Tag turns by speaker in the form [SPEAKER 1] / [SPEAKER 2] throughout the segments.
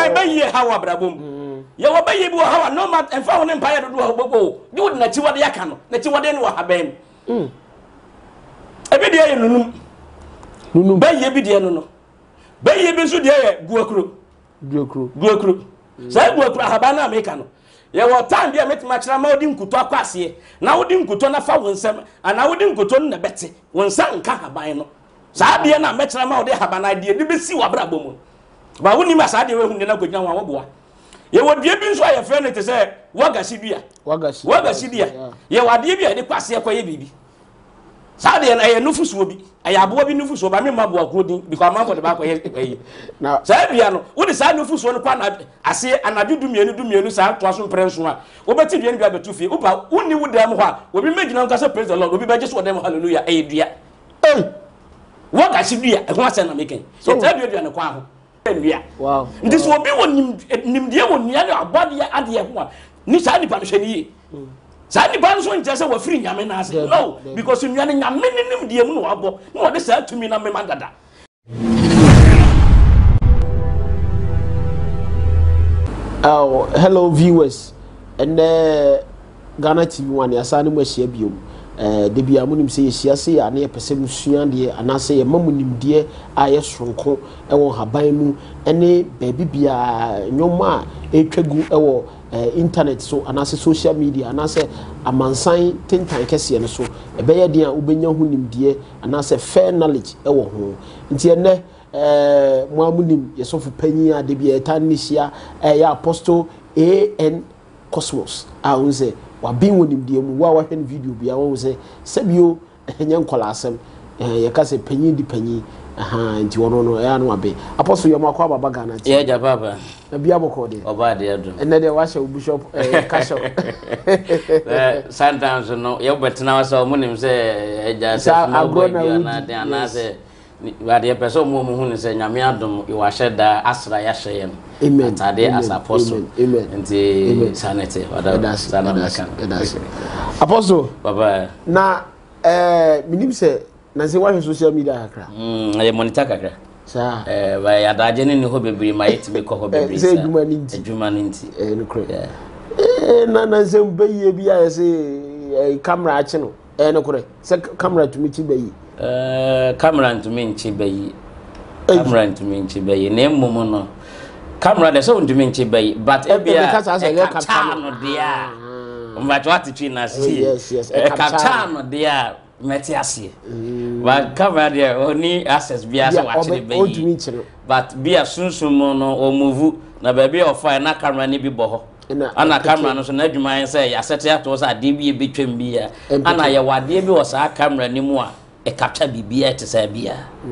[SPEAKER 1] bayi hawa brabom ye wo bayi bi wo hawa no ma emfa wo ne mpa ye do wo bobo di wo na chi wode yaka no na chi wode ne wo habem ebi de ye nunum bayi bi de no bayi bi so de ye guakuro sai guakuro haba na America no ye wo time bia metima kira ma odi nkuto akwase na odi nkuto na fa wonsam ana odi nkuto na bete wonsa nka haban no saa de na mekira ma odi haba na de bi si wa brabo mu ba woni ma saa de we hunde na godnya wa woboa ye wo de bi nso aye fe ne te se wagasi bia ye wade bia de kwase akoye bibi saa de na ye nufusuo bi aye abo bi nufusuo ba me mabo akodin because amambo de ba akoye ayi na saa bia no wo de saa nufusuo no kwa na ase anadwo dumienu saa to aso prenso a wo beti bia ne bia betu fie wo ba woni wo dam ho a obi megina nka se praise the Lord obi ba jesu odem hallelujah ayi dua wagasi bia e ho ase na meken so taa dua ne kwa ho dua wow ndi so obi won nimdie won nia ne abode ade ho a ni saa nipa no hwe ni saa nipa no so nje se wa firi nyame na ase no because nia ne nyame ne nimdie mu no abo no ode saa tumi na mema dada
[SPEAKER 2] hello viewers and Ghana TV one asane mo ahia biom de bia munim se yehia se ya na yepese musua de anase ye mamunim de aye sonko ewo haban mu ene baabi bia nyoma etwagu ewo internet so anase social media anase amansan tentan kese ne so ebeye de a ubenya hunim de anase fair knowledge ewo ho nti ene mo amunim yesofu panyi a de bia etanisia ya apostle AN Cosmos unze wabin wonim de mu wa hwen video bia wo se sabio enya nkola asem ye ka se panyi di panyi nti wono no ya no abe apostle yo makwa baba Ghana
[SPEAKER 1] ti ja baba
[SPEAKER 2] na bia boko de
[SPEAKER 1] oba de adu
[SPEAKER 2] enne de wa sha bishop kasho
[SPEAKER 1] sometimes no ye betina wa so munim se eja se
[SPEAKER 2] agro
[SPEAKER 1] na de anase wade person mo hu ne se nyame adom I wa hyeda asra ya hyem
[SPEAKER 2] amen
[SPEAKER 1] tade as apostle nti sanete wada sanamaka
[SPEAKER 2] apostle
[SPEAKER 1] baba
[SPEAKER 2] na minim se na se wa social media akra
[SPEAKER 1] ye monitor kakra
[SPEAKER 2] sa
[SPEAKER 1] ba ya daje ne ho bebiri ma yetime ko ho bebiri
[SPEAKER 2] sa edwuma ninti
[SPEAKER 1] no kro
[SPEAKER 2] na se bayi bia ya se camera achi no no kro se camera to mi chi bayi
[SPEAKER 1] camera to me nchi bayi camera to me nchi bayi na emmo no camera de so to me nchi bayi but ebia capture no dia mba to attitude na see capture no dia meti ase but camera de oni access bia so watch the bayi but bia sunsun no o move na baby of fire na camera ni bi bo ho ana camera no so na adwuma say ya set ya to so ade bi betwam bia ana ye wade bi wo sa camera ni mu a e capture bibia to say bia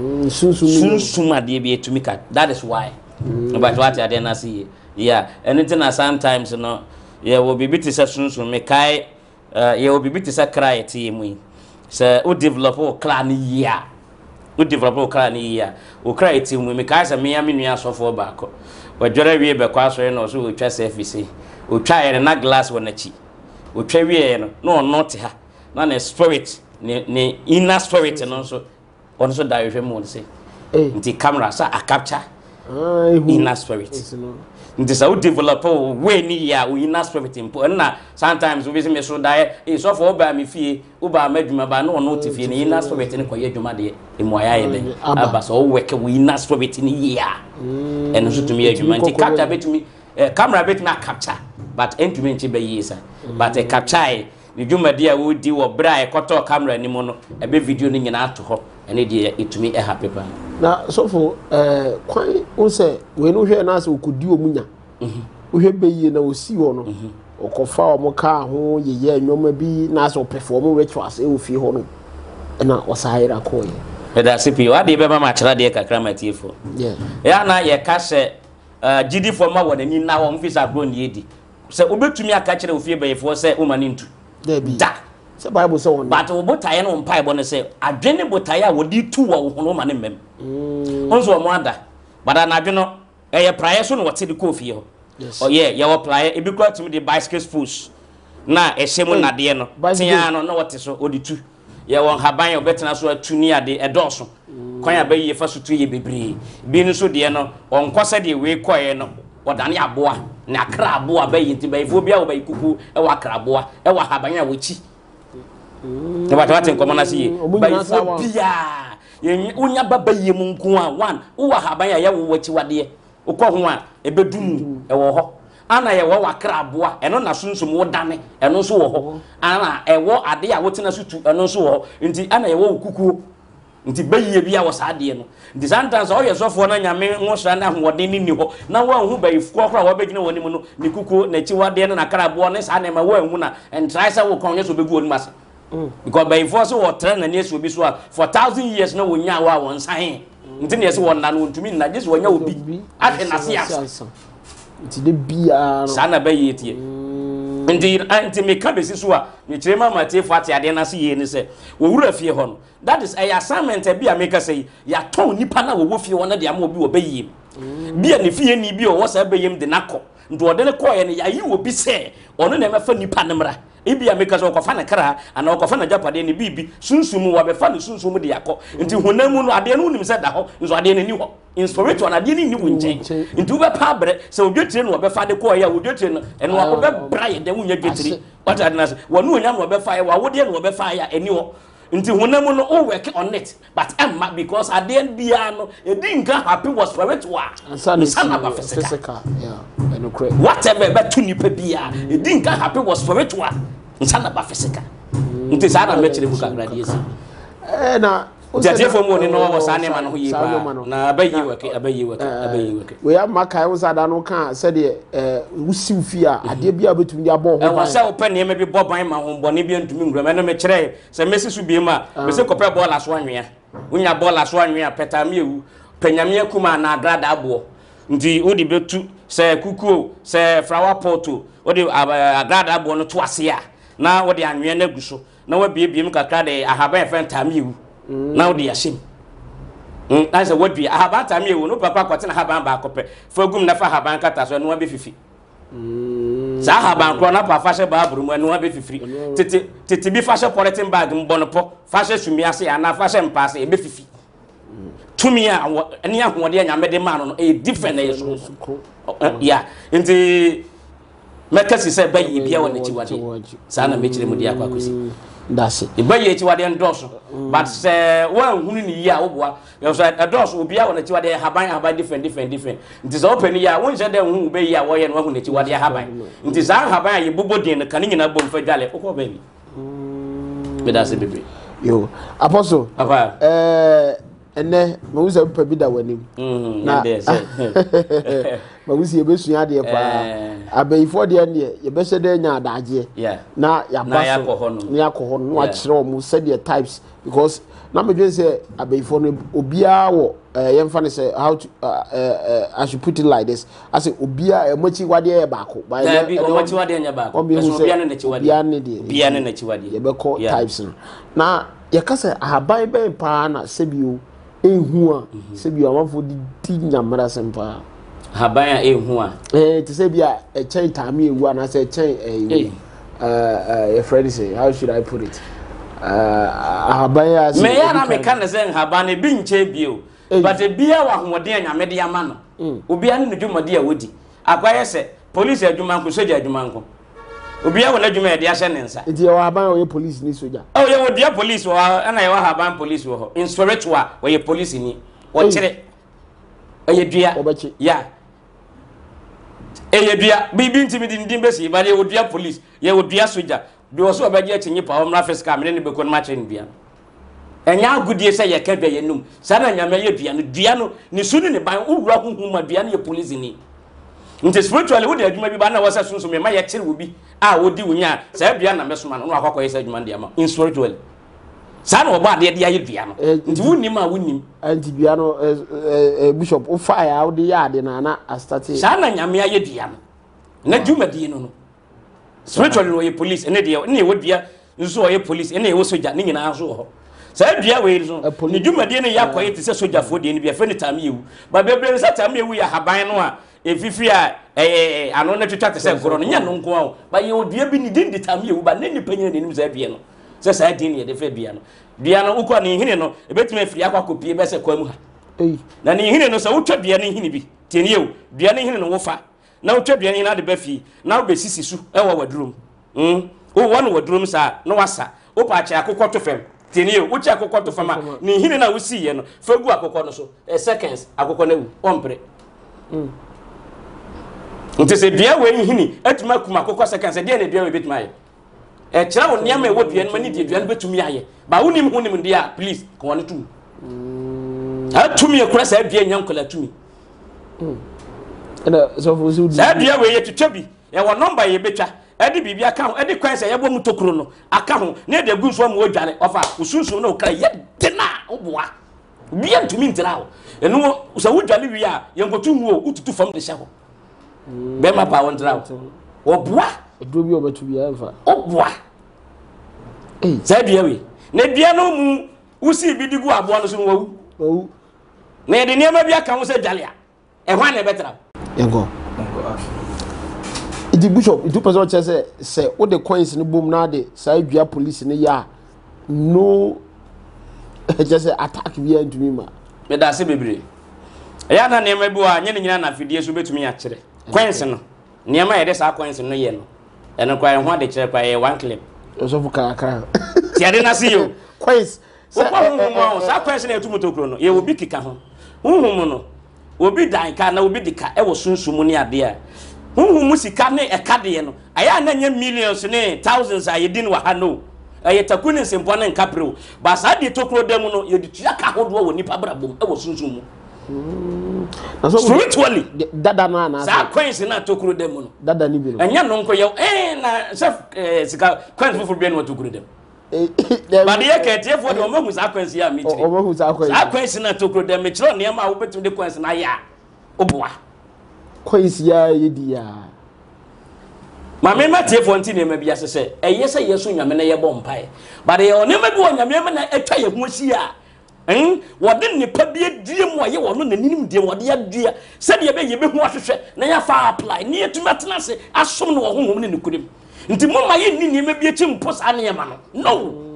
[SPEAKER 1] sunsun ade bi etumi ka that is why but what ade na see yeah anything na sometimes no yeah wo bibi to say sunsun me kai yeah wo bibi to say cry ti mu say o develop o clan year o develop o clan year o cry ti mu me kai say me ya me nua sofo baako wadwara wie be kwa so no so o twa surface o twa ere na glass wona chi o twa wie no not ha na na spirit ne inner spirit no so on so da hwe mo say nti camera sa a capture inner spirit nti sa o develop we ni ya o inner spirit impo na sometimes we say me so da so for oba me fie oba madwuma ba no no tifie ne inner spirit ne koye adwuma de emoya ye de aba so o work we inner spirit ni ya eno so tumi adwuma nti capture betumi camera betumi capture but entumi nti be yi sa but capture ni dwuma dia wo di wo bra e koto camera ni mo no ebe video ni nyina ato ho ene dia etumi e happy pa
[SPEAKER 2] na so for kwan wo se we no hwe na se okodi omunya wo hwe be yi na osi wo no okofa o mo ka ho ye anwoma bi na se perform rituals e wo fi ho no na wasahira ko ye
[SPEAKER 1] eda sipi wa de be ma kira de kakra matifo ya na ye ka se gidi for ma wona ni na wo mfisa bro ni edi se obetumi aka kire ofie be yefo se o mani ntu da
[SPEAKER 2] se bible so won
[SPEAKER 1] but wo botaye no mpa ebo ne se adwene botaye a wodi tu wo ho no ma ne mem onzo mo ada bada na adweno eye praye so no wote de kofie ho oh yeah ye wo praye e bi kwa tumi de bicycle spools na ehye na de no tia no na wote so odi tu ye won haban obetena so atuni ade edoso kwan abayi fa so tu ye bebre bi no so de no onkwasa de we koye no wadane aboa na akra aboa bayi nti bayifo bia wo bayi kuku e wa akra aboa e wa haban a wachi e wata nkomo na se bayifo bia ye unya babayi mu nko a one wo wa haban a ye wo wachi wade ukọ ho a ebedum e wo ho ana ye wo wakra aboa eno na sunsum wo dane eno so wo ho ana e wo ade a wotena so tu eno so wo ho nti ana ye wo kukuo nti bayiye bia wo sa ade no nti sometimes o ye sofo na nyame nwosra na hoden ni ho na wo hu bayifo kora wo begina woni mu no ni kukuo na chi wade na kra aboa ne sa na ma wo hu na en try sa wo konye so begu woni masa because bayifo so wo tra na ne so bi so for 1000 years na wo nya wa won san nti ne se wo na no ntumi na just wo nya obi ate na se asa
[SPEAKER 2] nti de bia
[SPEAKER 1] sana bayi tie nti me ka besi so a me kire mama tie fati ade na se ye ni se wo wura fie ho no that is a assignment bia me ka say ya ton nipa na wo fie ho na de am obi wo bayi bia ne fie ni bi o wo sa bayim de nakọ ndo de ne koye ne ya yi obi se ono na mefa nipa ne mra ebia me ka so ko fa na kra ana ko fa na japade ne bibi sunsum wo be fa ne sunsum de yakọ nti honamu no ade no nim se da ho nso ade ne ni ho in spiritual ade ni ni wonchen nti wo be pa bre se odwetire no wo be fa de koye ya odwetire no eno wo be bra ye de wonya dwetire what ade na se wo no onya no wo be fa ye wa wo de no wo be fa ya eni ho nti honamu no o work on it but emma because at the end bia no e din ga happy was spiritual sana ba physical
[SPEAKER 2] yeah and correct
[SPEAKER 1] whatever but to nipa bia e din ga happy was spiritual sana ba physical nti sana me kire buka grade yesi
[SPEAKER 2] na
[SPEAKER 1] jate fo mo ni no wo sane ma no ho yi ba na abayi weke
[SPEAKER 2] we am makai wo sada no kan se de wusiw fi a ade bia betum dia bo ho
[SPEAKER 1] wo se wo pe ne me bi bo ban ma ho bone bia ntumi ngura me no me kire se mesi su bi ma me se kopre bola so anwea unya bola so anwea petami ewu panyame akuma na agrada abo nti odi betu se kukuo se flower pot odi agrada abo no to ase a na odi anwea na guso na wa biebiem kakra de ahaba efen tami ewu now they are shame. That's a word we have about time you no papa kwatena haban ba kope fogum na fa haban kata so no be fifi sa haban kro na pa fashe ba buru mu no be fifi tete bi fashe polythene bag mbonopo fashe sumi ase ana fashe mpase e be fifi tumi a eni ahode anyame de ma no e different na yeso yeah nti mekasi se bayi bia wona chiwade sa na mechire mu dia kwa kosi
[SPEAKER 2] that's it
[SPEAKER 1] ibaye chiwade ndoso but say one hunu ni ya oboa you say ndoso obia wona chiwade haban different nti so open ya won je de hu be ya wo ye no hu na chiwade haban nti za haban ya bobo den kan nyina bom fa dwale okọ baby me da se bebe
[SPEAKER 2] yo apostle
[SPEAKER 1] papa
[SPEAKER 2] ene ma wusa pa bi da wanim na ma wusi ebesua de pa abayifo de ne ye bese de nya adaje na ya baso na yakoho no a kire omu se de types because na me dwen se abayifo no obia wo yemfa ne se how to I should put it like this I say obia emochi wade e baako
[SPEAKER 1] ba ye emochi wade nya baako so obia ne na chi wade obia ne na chi wade
[SPEAKER 2] ye be call types no na ye ka se ahaban ben pa na sebio ehu a sebio amafo di nyamara sempa
[SPEAKER 1] habaya ehu a
[SPEAKER 2] to say bia e chen tami ewu na say chen your friend say how should I put it habaya
[SPEAKER 1] me ya na me kan say habane bi nche bio but bia wa hoden nyame de ama no obia ne dwumade a wodi akwaye se police adwuma nko soja adwuma nko obia wona adwuma e de ahye ne nsa
[SPEAKER 2] enti wa haban o ye police ni soja
[SPEAKER 1] ye wo dia police wa na ye wa haban police wo ho in spiritual wo ye police ni wo kire ye dua ya dua bibi ntimi din besi ba ye wo dua police ye wo dua soja bi wo so obaje achinyi pa omra fiska me ne be kon ma che ndua enya agudie se ye ka dua ye num sa na nyame ye dua no ni sunu ne ban owura hunhum ma dua no ye police ni nti spiritually wo de adwuma bi ba na wo se sunsun me ma ye kire wo bi a wo di wonya sa dua na mesoma no akwakoy ye se adwuma de ama in spiritually sa na oba de ya ye dua no nti wonnim a wonnim
[SPEAKER 2] anti dua no bishop o fire a wo de ya de na start
[SPEAKER 1] sa na nyame ye dua no na dwuma de no spiritually no ye police ene de ne wo dua nso wo ye police ene wo soja ne nyina so ho sa dua we so ne dwuma de ne yakoy te se soja fo de ne bia fe ne tam yewu ba bebre se tam yewu ya haban no a efifi a ano na twetwa te se goro no nya no nko a ba ye odua bi ni din de tam yewu ba ne ni panyina ne nim za bia no se sa din ye de fe bia no ukọ ne hine no ebetime afiri akwa kopie be se kwa mu ha na ne hine no se wotwa dua ne hine bi tieni yewu dua ne hine no wo fa na wotwa duane na de ba fi na wo be sisi su e wo wadrum wo won wadrum sa na wasa wo pa acha akokɔ to fam tini wo cha akokɔ to fam a ni hini na wo si ye no fa gu akokɔ no so seconds akokɔ na wu ompre nti se dua we hini atuma kuma akokɔ seconds de na dua we betuma ye kyerɛ wo niam e wo dua no mani de dua no betumi aye ba wo nim hunim dia please ko won tum atumi e kura sa dua nyankola tumi
[SPEAKER 2] so for so
[SPEAKER 1] sa dua we ye twetwa bi e wo number ye betwa edi bibia ka ho edi kwan se ye bo mutokuro no aka ho na de gu so mo adwane ofa usunsun na okra ye de na oboa bia ntumi ntira ho enu so wodwane wi a ye ngotu mu o ututu fam de hye ho be ma pa won tira ho oboa
[SPEAKER 2] eduro bi obatu bi amfa
[SPEAKER 1] oboa sa dua we na dua no mu usi bi digu aboa no so wo wu na ye de niam bia ka ho se dwale a e hwan na betara
[SPEAKER 2] yengo the bishop it person say all the coins ni boom na de say dua police ni ya no just say attack bi antumi ma
[SPEAKER 1] me da se bebre ya na nema bi wa nye ne nyina na fidie so betumi ya kire coins no nema ye de sa coins no ye no eno kwa ho de kire kwa ye one clip
[SPEAKER 2] so fu kaka
[SPEAKER 1] ti ade na se yo
[SPEAKER 2] coins
[SPEAKER 1] sa coins na etumu tokro no ye obi kika ho huhum no obi dan ka na obi dika e wo sunsumu ni ade a huhum sika ne e kade no aya na nya millions ne thousands a ye din wa ha no aye takuni sempo na nkapro ba sa de tokro dem no ye ditua ka hodo wo nipa brabom e wo sunsumu
[SPEAKER 2] na so
[SPEAKER 1] spiritually
[SPEAKER 2] dada na
[SPEAKER 1] sa coins na tokro dem no
[SPEAKER 2] dada ni bi no
[SPEAKER 1] enya no nko ye na chef sika coins fufu bi no tokro dem ba de ye ka tiefo de o mahu sa coins ya mi tire
[SPEAKER 2] o mahu sa
[SPEAKER 1] coins na tokro dem me kire ne ma wo betum de coins na ya oboa
[SPEAKER 2] coins ya yedi ya
[SPEAKER 1] mame ma tiefo nti ne ma bia se eye se yeso nyame na ye bompae ba de o ne ma bi o nyame na etwa ye ho si a wode nipa bi adie mu aye wono nanim die wode adua se de be ye be ho ahwehwe na ya fa apply ne etuma tena se asom no wo honhom ne nikurim nti mo ma ye ni ma bi echi mpo sa ne ma no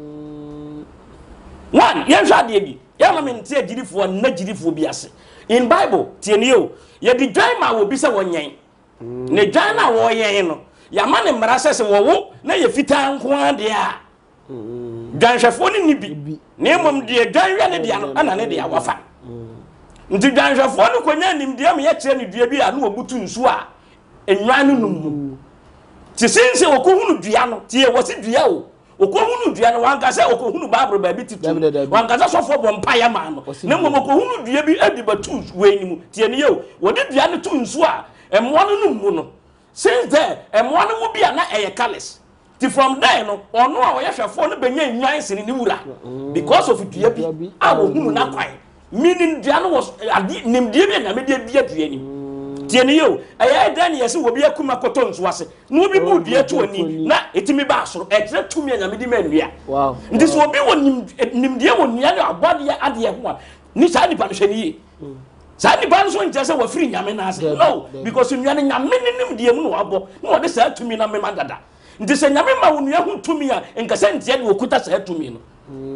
[SPEAKER 1] one ye hwa de bi ya ma me nti agirifo na girifo bi ase in bible tie ne yo ye di dwan ma wo bi se wonyen ne dwan na wo yen no ya ma ne mara se wo wo na ye fita nko ade a dwanhwefo ni bi ne mom de dwan wi ne de ano ana ne de awafa nti dwanhwefo no konya nim de am ye kire ne dua bi a no obutu nsu a enwan no num ti sense okohunu dua no ti e wosi dua o okohunu dua no wanka se okohunu babro ba bi titu wanka se sofo bompa ya ma no ne mom okohunu dua bi adi batu we ni mu ti ene yo wodi dua no tu nsu a emmo no num mu no since there emmo no wo bi a na eye callous ti from there no ono a wo yehwefo no benya nwan sene ni wura because of dua bi a wo hunu na kwan meaning dua no was nim dua bi na me dia dua ni tieni yo aya dan yesi wo bi akuma koto nso ase no bi bu dua to ani na etimi ba asoro e kire tumi anya me di manua
[SPEAKER 2] wow
[SPEAKER 1] ndi so obi wo nim dia wo nia ne abode ade ho a ni sa ni pa no hwani yi sa ni ba no so ntia se wo firi nyame na ase no because nua ne nyame nim dia mu no abo na wo de sa tumi na me madada ndi se nyame ma wo nua hu tumi a nkasa ntia de wo kuta sa tumi no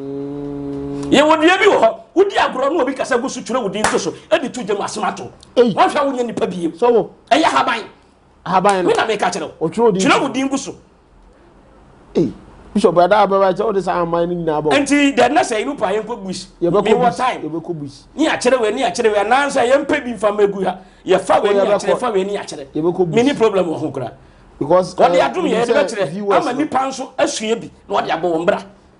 [SPEAKER 1] ye wodua bi ho wodi agro no obi kasa gusu twere wodi nto so edi tu gem asemato won hwa wonya nipa biye
[SPEAKER 2] so wo
[SPEAKER 1] eya haban
[SPEAKER 2] no
[SPEAKER 1] me na me ka kire
[SPEAKER 2] o twere
[SPEAKER 1] wodi ngusu
[SPEAKER 2] bishop ada ababa che o de sa aman ni na abo
[SPEAKER 1] enti de na say nu pa yen ko bush me what time
[SPEAKER 2] ye be ko bush
[SPEAKER 1] ni a kire we na ansa yen pa bi fam egu ha ye fa we ni a kire fa we ni a kire me ni problem wo ho kura
[SPEAKER 2] because
[SPEAKER 1] what they adum ye de be kire ama ni pa nso asua bi na what they abo mbra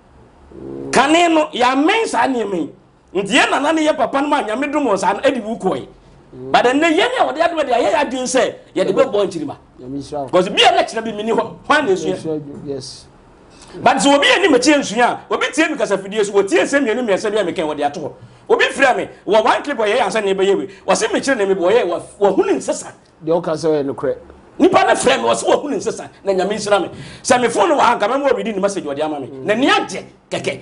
[SPEAKER 1] kane no ya men sa ne men ntie na ne ye papa no ma nyame dum sa edi bu koi but ne ye ne wode adum de ye ya dwen se ye de be bo nchirima because bi na kire bi mini ho hwan na sua
[SPEAKER 2] yes
[SPEAKER 1] but so obi ani matie nsua obi tie mi kasa fidie so wotie se mienu miensa bia meken wode ato obi fira me wo one clip ye ansa ne be yewe wo se me kire ne me bo ye wo hunu nsesa
[SPEAKER 2] de o ka se no kre
[SPEAKER 1] nipa na frɛ me wo se wo hunu nsesa na nyame nsira me se me phone wa anka me mo read ni message wode ama me na ni agye keke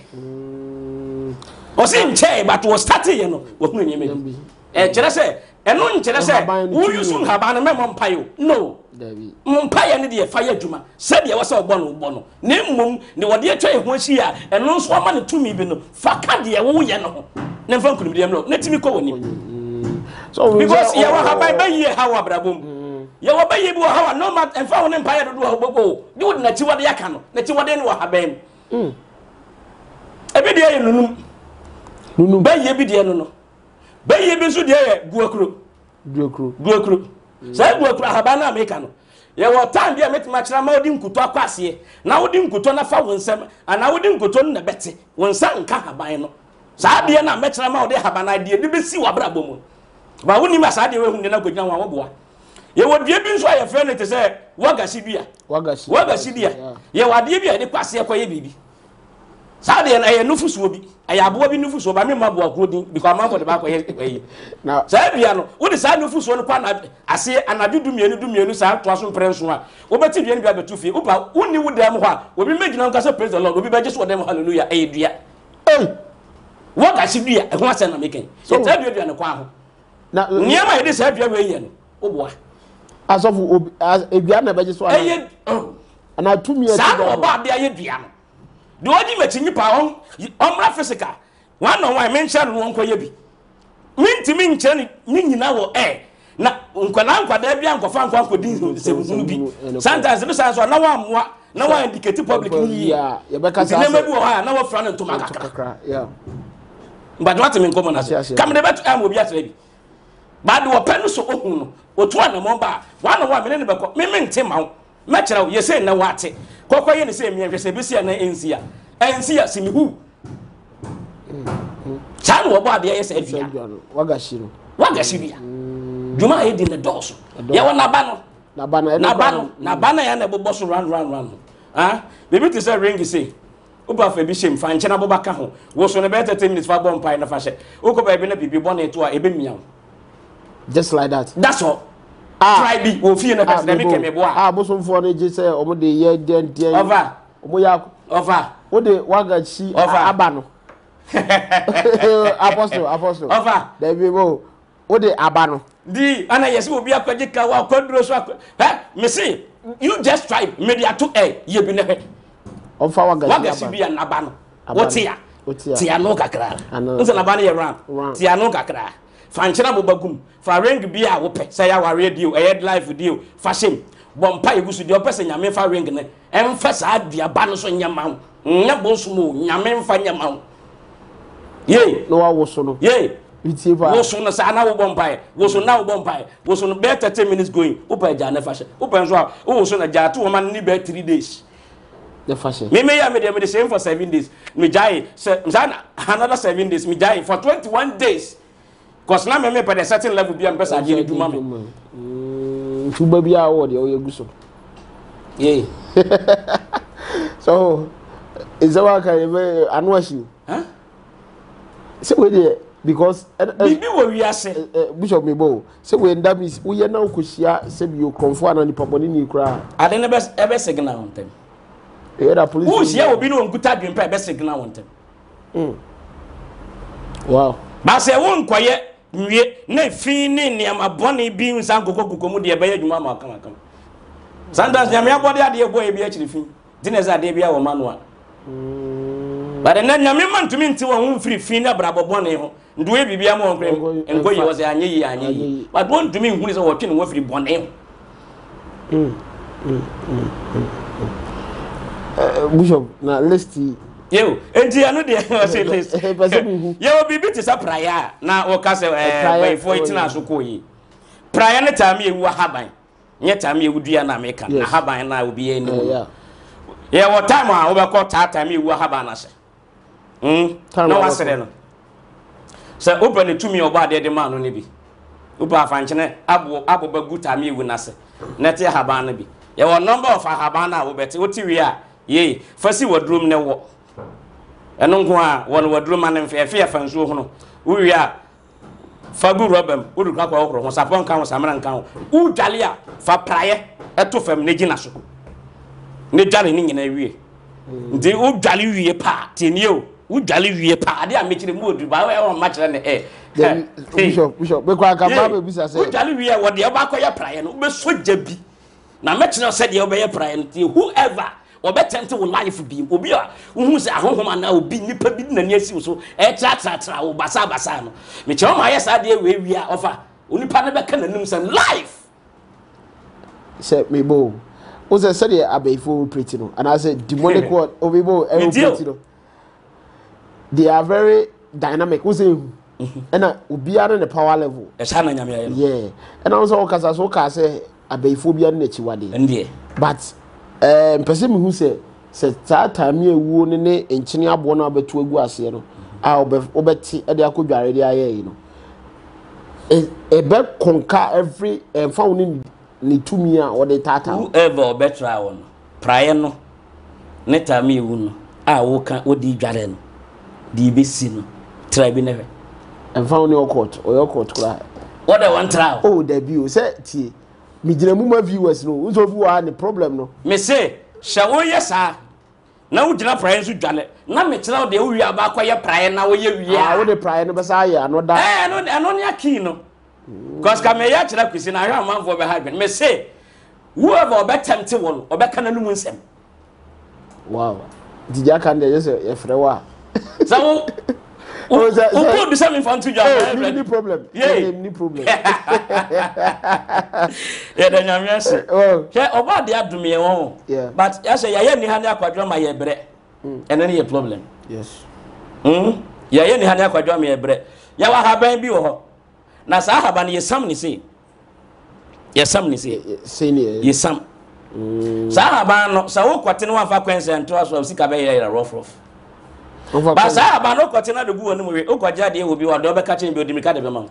[SPEAKER 1] o se nche but wo start ye no wo hunu nyame kire se eno nkire se wo yusu haba na me mo mpayo no
[SPEAKER 2] David
[SPEAKER 1] mpaye ne de fa ya adwuma se de wo se obo no ne mmom ne wode atwa e ho ahyi a eno nso ama ne tumi bi no fa ka de wo ye no ne fa nkunum de no na timi ko woni so because ya wa haba ba ye ha wa brabom ye wo ba ye bi wo ha no mat en fa wo ne mpa ye do wo bobo di wo na ti wode yaka no na ti wode ne wo ha bem ebi de ye nunum ba ye bi de no ba ye bi so de ye guakuro sai guakuro ha ba na America no ye wo time dia metima kira ma odi nkuto akwase na odi nkuto na fa wonsam ana odi nkuto na bete wonsa nka haban no saa de na mekira ma odi haban na de be si wabrabo mu ba woni ma saa de we hunde na godnya wa woboa ye wo dua bi nso aye fe ne te se wagasi dua ye wade bi ade kwase ekoye bibi saa de na ye nufusuo bi aye abo bi nufusuo ba me mabo akro din because man ko de ba ko ye na saa bia no wo de saa nufusuo no kwa na ase anadu dumienu saa to aso prenso a wo beti bia ne bia betu fie wo ba woni wo dem ho a obi megina nka se praise the Lord obi be just wo dem hallelujah aye dua wagasi dua e ho ase na meken so saa dua ne kwa ho na niam aye de saa dua we ye no wo boa asofu edua na be so aye ana tumi e
[SPEAKER 2] saa
[SPEAKER 1] no ba bia ye dua no de odi machi nipa omra physical one on one mention no nko ye bi mintimi nche ni nyina wo na nkwada bia nkofa nkodin sebunu bi sometimes no sense na wa moa na wa indicate public ni
[SPEAKER 2] ya be ka sa
[SPEAKER 1] na mebi wo ha na wa fra na ntoma kakra yeah but what me nkomo na kam de bet am obi atra bi ba de wo penu so ohun no otu ana mo ba one on one me ne be ko me mente ma wo ma kira wo ye say na wate kokko ye ne say me hwese besi na ensia simihu chan wo ba de ye say bia wagasi bia juma e di na doso ye wona ba no na ba na ya na bobo so run baby to say ring say oba fa bi shem fa nche na boba ka ho wo so ne be 30 minutes fa bomb pie na fa she wo ko ba bi na bibi bonnet to a ebe miam
[SPEAKER 2] just like that
[SPEAKER 1] that's all try be wo fie na person make me boa
[SPEAKER 2] bosomfo no je say omo de ye den
[SPEAKER 1] over
[SPEAKER 2] omo ya
[SPEAKER 1] over
[SPEAKER 2] wo de wagachi aba no apostle
[SPEAKER 1] over
[SPEAKER 2] there we go wo de aba no
[SPEAKER 1] di ana yesi obi akwaje ka wa kwaduro so me say you just try media to ye bi na he
[SPEAKER 2] on fa
[SPEAKER 1] wagachi bi na aba no wotia tia no kakra nse na ba na ye ran tia no kakra fa nchena bobagum fa ring bi a wo pe say ya ware deal e life deal fa shem bompa egusu de opese nyame fa ring ne emfa sa adua ba no so nyama nya bonsumo nyame mfa nyama ye
[SPEAKER 2] no wa woso no
[SPEAKER 1] ye woso no sa na wo bompa woso na wo bompa woso no be 30 minutes going opa ja na fa she opa so a woso na ja to wo man ni be 3 days
[SPEAKER 2] the fashion
[SPEAKER 1] me ya me the same for 7 days me jai another 7 days me jai for 21 days cause na me per the certain level bi am pesa je duma me
[SPEAKER 2] tuba bi a wo de o yeguso
[SPEAKER 1] yeah
[SPEAKER 2] so is that why anwashi say we there because
[SPEAKER 1] bibi wo wi ase
[SPEAKER 2] bishop mebo say we nda mi wo ye na okosia say bi okromfo ana ni paponi ni kura
[SPEAKER 1] ade ne be signal on them
[SPEAKER 2] da police
[SPEAKER 1] wo sia obi no nkuta dwempa be signal on them
[SPEAKER 2] wow
[SPEAKER 1] ba say wo nkoye nwie na fi ni niam abone bi nsan kokoko mu de be adwuma ma kama sometimes nyame abode ade boy bi akiri fi dinez ade bi a wo manual but then nyame man to me nti wo hu free fi na brabobone ho nduwe bibia mo enkoye wo say anye but won to me hu ni say wo twe no wo free bone
[SPEAKER 2] bishop na list
[SPEAKER 1] yo enti anu de o say list yo bibi ti sa prayer na o ka say by for itina so koyi prayer ne time ewu haban nye time ewu dua na America na haban na obi ye ni ye wo time a wo be ko time ewu haban na se na wasere no se open ne tumi oba de man no ne bi oba afanchene abo bagu time ewu na se na te haban na bi ye wo number of haban na wo beti oti wi a ye fasi wadrum ne wo eno nko a won wadrum an mfefe afansuo ho no wi a fagu robem udu kwa okro ho sapon kan ho samran kan ho udwale a fa praye eto fam ne gina so ne dwale ni nyina wie ndi udwale wie pa tini o udwale wie pa ade a mechire mu odu ba we o ma kire ne
[SPEAKER 2] bishop be kwa ka ba be bisa se
[SPEAKER 1] udwale wie wo de ba koye praye no be soja bi na mechire se de obeye praye no whoever obetente wo life bi obi a hu se ahohoma na obi nipa bi na ni asi so tra wo basa no me che o ma yesa de we a offer onipa ne be ka nanim sem life
[SPEAKER 2] say me bo o say the abeifo pretty no and I said demonic word obibo pretty no they are very dynamic we say and obiara the power level yeah and also okasa so ka say abeifo bia na chiwade
[SPEAKER 1] ndie
[SPEAKER 2] but person me who say that time ewu ne enchini abo na abetu agu ase no a obeti e de akodware de aye you know ebe conquer every found ni tumi a or the tata
[SPEAKER 1] whoever betra won praye no ne time ewu no a wo kan odi dware no di besi no tribe never
[SPEAKER 2] and found your court or your court cry
[SPEAKER 1] what I want trial
[SPEAKER 2] oh debut say tie me gina mu ma viewers no so bi wa the problem no
[SPEAKER 1] me say shawo yesa na wo gina praye so dwale na me kira de wo wi aba akoye praye na wo ye wi
[SPEAKER 2] ah wo de praye no be sa ya no da
[SPEAKER 1] no ne aki no cause ka me ya kira kwisi na hwa amanfo be ha dwen me say whoever obetemte won obeka na numu nsem
[SPEAKER 2] wow dija kan de yes e frewa
[SPEAKER 1] so oh could be something for to job
[SPEAKER 2] any problem any problem
[SPEAKER 1] yeah then you answer oh yeah oba de adum ye won but ya say ya ni ha ni akwadwo ma ye bre and then your problem
[SPEAKER 2] yes
[SPEAKER 1] ya ni ha ni akwadwo ma ye bre ya wa haban bi wo ho na sa haban ye sam ni say ye sam sa haban no sa wo kwate no afa kwense nto aso sika be ye rough ba sa haban no kwate na de gu wonu we o kwaja de wo bi wa do be ka chen bi odi mi ka de be ma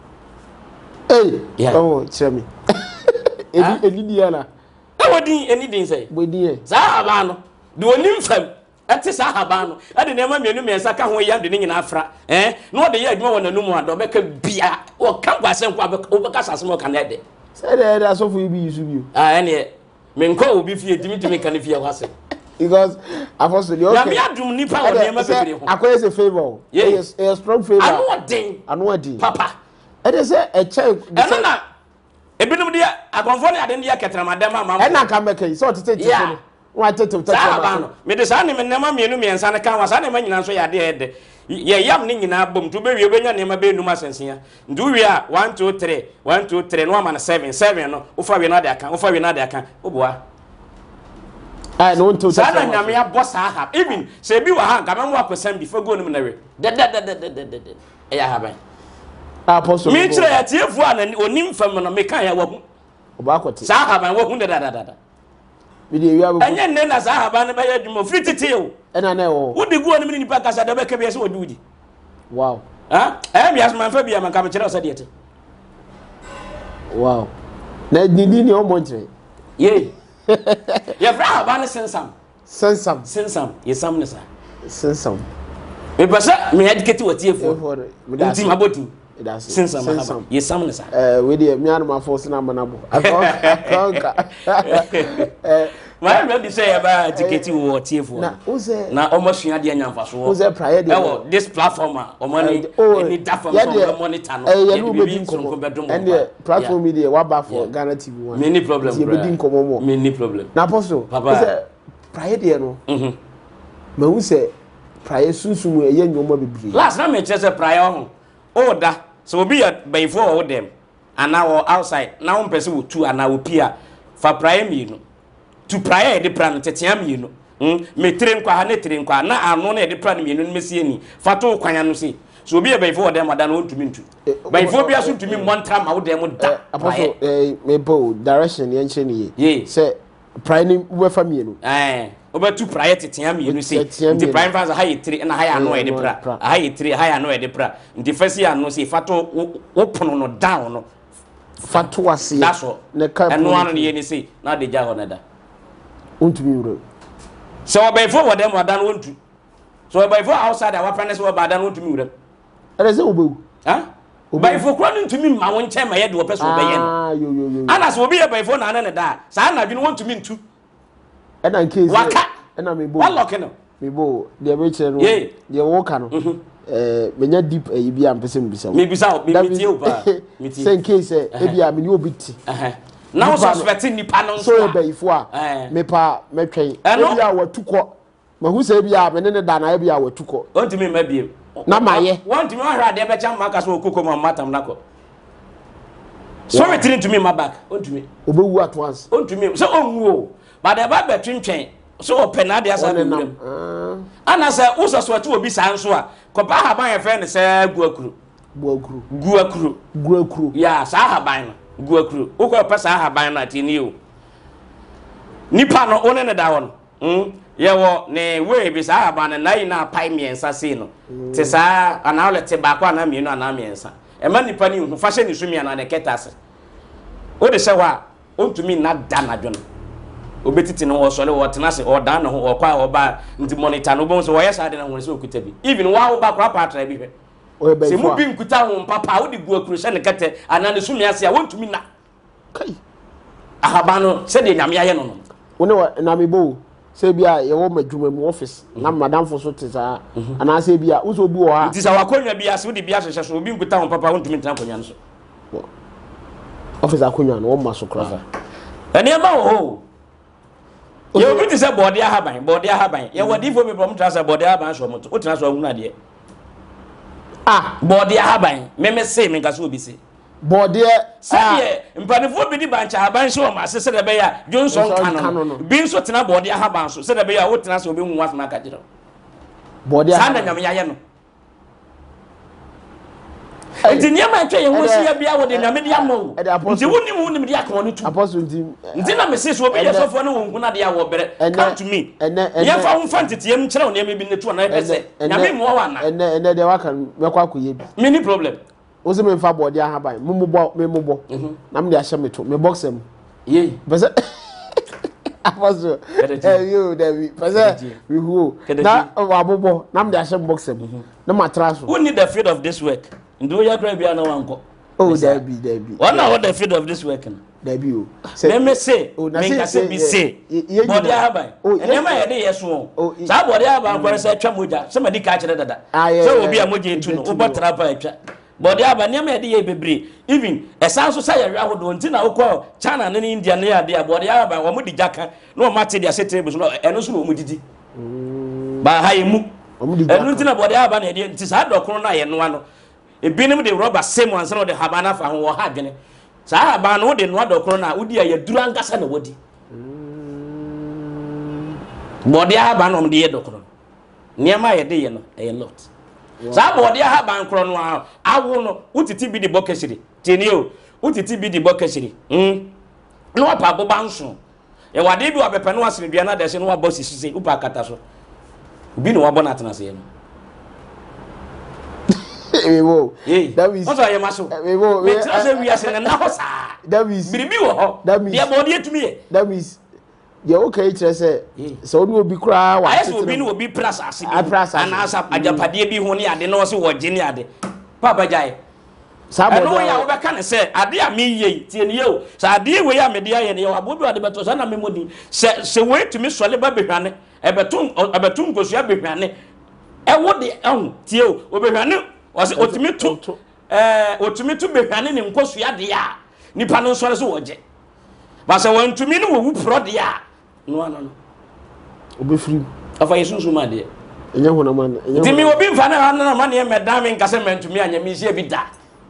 [SPEAKER 2] oh chemi eni dia na
[SPEAKER 1] eni din say
[SPEAKER 2] bodin
[SPEAKER 1] sa haban no de onim fam ati sa haban no ade ne ma mienu mensa ka ho ya de nyina afra no de ye adwuma wona numu ado be ka bia o ka gwase nkwa o be ka sase mo ka na de
[SPEAKER 2] say de so fu bi yusu bi
[SPEAKER 1] ene me nko obi fie timi ka ne fie wase
[SPEAKER 2] because apostle okay
[SPEAKER 1] ya me adum nipa wona e ma bebere ho
[SPEAKER 2] akoye se favor yes a strong favor anu odin
[SPEAKER 1] papa
[SPEAKER 2] e de say e check
[SPEAKER 1] eno na ebinum de akonfo ne ade ne ya ketramadam ama
[SPEAKER 2] e na ka meka so tete no wa tete
[SPEAKER 1] no me de sa ne me nema mienu miensa ne kan wa sa ne ma nyina so ya de ede ye yam ne nyina bom to be wi obenya ne ma be numa sensia ndu wi a 1 2 3 no ama na 7 no ufa wi na de aka oboa
[SPEAKER 2] ah no to
[SPEAKER 1] sa na nyame ya boss ha even se bi wa ha nka me mo akwesam before go num na we de ya ha ban
[SPEAKER 2] apostle
[SPEAKER 1] mi kire ya tiefu a na onim fam no me kan ya wahu
[SPEAKER 2] oba akote
[SPEAKER 1] sa ha ban wahu da
[SPEAKER 2] bi de wi abu
[SPEAKER 1] enye ne na sa ha ban ne ba ya dwumo fitete o
[SPEAKER 2] ena na wo
[SPEAKER 1] wo de gu oni mi nipa kasa da be ka bi se odudi
[SPEAKER 2] wow
[SPEAKER 1] mi asman fa bia man ka me kire o sa de ete
[SPEAKER 2] wow na didi ni o mo kire
[SPEAKER 1] ye ya bra ba ne sensam ye sam ne sa
[SPEAKER 2] sensam
[SPEAKER 1] me pasa me educate watiefo nti maboti sensam ye sam ne sa
[SPEAKER 2] we dey me anu ma force na manabo akonka
[SPEAKER 1] my brother say about educate watiefo na omosua de anyamfaso
[SPEAKER 2] wo prayer dey
[SPEAKER 1] this platform any platform so monitor no
[SPEAKER 2] ye be nko bedom and the platform media wa ba for Ghana TV one
[SPEAKER 1] many problem
[SPEAKER 2] ye be nko mo
[SPEAKER 1] many problem
[SPEAKER 2] na apostle say prayer dey no ma hu say prayer sunsun ye nyoma bibiri
[SPEAKER 1] last na me say prayer ho o da so obi ya before o dem and now outside now person wo tu and now pia fa prayer mi no to prayer de plan teteam mi no me tire nkwa ha ne tire nkwa na anu na de plan mi no mesie ni fa to kwanya no si so obi ya before dem ada no ntumi ntu before bia so ntumi montra ma wo dem da
[SPEAKER 2] apostle me bo direction ye nche ni ye say prayer ni we fa mi no
[SPEAKER 1] obetu prayer teteam mi no si nti prayer fa ha ye tire na ha ya no e de pra ha ye tire ha ya no e de pra nti fa si anu si fa to wo pono no down no
[SPEAKER 2] fa to ase
[SPEAKER 1] ne ka eno anu ye ni si na de ja ho na da
[SPEAKER 2] untumi wuro
[SPEAKER 1] so before what them wadan wontu so before outside our parents were badan wontumi wuro
[SPEAKER 2] ele se obewu
[SPEAKER 1] before kura ntumi ma won che ma ye de wo person be ye
[SPEAKER 2] yo
[SPEAKER 1] ana so obi ye before na na da sa na bi no wontumi ntu
[SPEAKER 2] ena case
[SPEAKER 1] waka
[SPEAKER 2] ena me bo
[SPEAKER 1] wallock no
[SPEAKER 2] me bo de be che no de wo ka no menya deep e bi am pese mbisa
[SPEAKER 1] me bisa me tie o ba me tie
[SPEAKER 2] sen case e bi am ni obi ti
[SPEAKER 1] now suspecting ni pa no
[SPEAKER 2] so e be ifo a me pa metwen e bi a watuko ma hu se bi a me ne da na e bi a watuko
[SPEAKER 1] ontimi ma biem
[SPEAKER 2] na maye
[SPEAKER 1] wontimi ahra de be cha maka so okoko ma matam nako So return to me my back. On to me.
[SPEAKER 2] Obewu at once.
[SPEAKER 1] On to me. So on but the Bible twin so penade as I them. And I say usa so to obi san so a kopa haban e friend say guakuru. Yeah, sa haban no. Guakuru. Uko pesa haban na tini o. Nipa no one ne da won. Ye wo ne we bi sa haban na yi na pai miensa se no. Te sa ana ole te ba kwa na mienu ana miensa. E ma nipa ni hu fa hye ni sumi ana ne ketase. O de se wa ontumi na da na dwono. Obetiti no wo sole wo tena se o da na ho o kwa o ba nti monitor no bo so wo yesa de na won se okuta bi even wa wo ba kwa patra bi hwe se mu bi nkuta ho papa wo de guakuru hye ne kete ana ne sumi ase a wontumi na
[SPEAKER 2] kai
[SPEAKER 1] ahaba no se de nyame aye no no
[SPEAKER 2] wona na me bo se bia ye wo madwuma mu office na madam fo so tesa ana se bia wo so bi wo ha
[SPEAKER 1] nti sa wakonwa bia se wo de bia hye so obi nkuta ho papa wontumi tena konwa no so
[SPEAKER 2] office akonwa no wo ma so kra
[SPEAKER 1] ene ma wo ye obi ti say body ahaban ye wadi fo be from trasa body ahaban so moto o tina so hunu ade body ahaban me say me nka so obi say
[SPEAKER 2] body
[SPEAKER 1] say mpanifo bi di bancha ahaban so o ma se de be ya Johnson kanu bi so tina body ahaban so se de be ya o tina so obi hu asma ka jiro
[SPEAKER 2] body ahaban
[SPEAKER 1] sanda nyame yaye no nti niam atwa ye ho sia bia wo de nyame de amawo nti wonim de aka woni tu
[SPEAKER 2] apostle
[SPEAKER 1] nti na me se so obi yesofo ne wonku na de ya wo bere come to me ye fa ho fa ntetiam kire wo ne bi ne tu na e se nyame mo wa na
[SPEAKER 2] ene de waka me kwa koye bi
[SPEAKER 1] mini problem
[SPEAKER 2] o se me fa body ahaban me mo na me de ahye me to me boxem
[SPEAKER 1] ye
[SPEAKER 2] bese apostle you David bese we who na wa bobo na me de ahye boxem na matraso
[SPEAKER 1] who need the field of this work ndo ya kra bia na wanko
[SPEAKER 2] oh David
[SPEAKER 1] what the field of this work
[SPEAKER 2] David o
[SPEAKER 1] let me say me ka say be say body ahaban ene ma ye de yeso sa body ahaban ko say twa moja se ma di ka kire dada se obi a moja etu no obo trapa atwa body ahaban ne ma ye de ye bebre even esan so say ye ahodo nti na ukọ China ne India ne ya de body ahaban wo mo di jaka no o mate dia setable so eno so no mo didi ba ha yemu enu nti na body ahaban ne de nti sa dokoro na ye no ano ebinim de rubber same one so de habana fa ho ha dwene sa habana wo de no adokoro na wodi ya dura ngasa na wodi body habana om de ye dokoro niam ye de ye no e lot sa body habana kro no awo no utiti bi de bokashiri tenio utiti bi de bokashiri no apa boba nso e wade bi wa bepe no asere dua na de se no wa boss sisi upa kata so bi no wa bona atena se ye no
[SPEAKER 2] that means
[SPEAKER 1] also you must we say we are saying na hosa
[SPEAKER 2] that means
[SPEAKER 1] biribi wo ho
[SPEAKER 2] that means
[SPEAKER 1] dia body etumi
[SPEAKER 2] that means you okay tire say so no obi kura wa
[SPEAKER 1] ayeso obi no obi plus asibi ana asa ajapade bi ho ne ade no se wo gene ade papa jai sabo no ya wo be kan say ade a me yei tie ne yo sa ade we ya me de aye ne yo abodu ade beto sa na me modi se we tumi sole ba behwane ebetum kosua behwane e wo de tie o obehwane wase otumi tu behwane ne nkosua de ya nipa no sore so woje basa wantumi ne wo pro de ya no
[SPEAKER 2] obefiri
[SPEAKER 1] afa yesunsu ma de
[SPEAKER 2] enye hona man
[SPEAKER 1] enye mi obi mfa na ma ne medam nkase mantumi anya mi sie bi da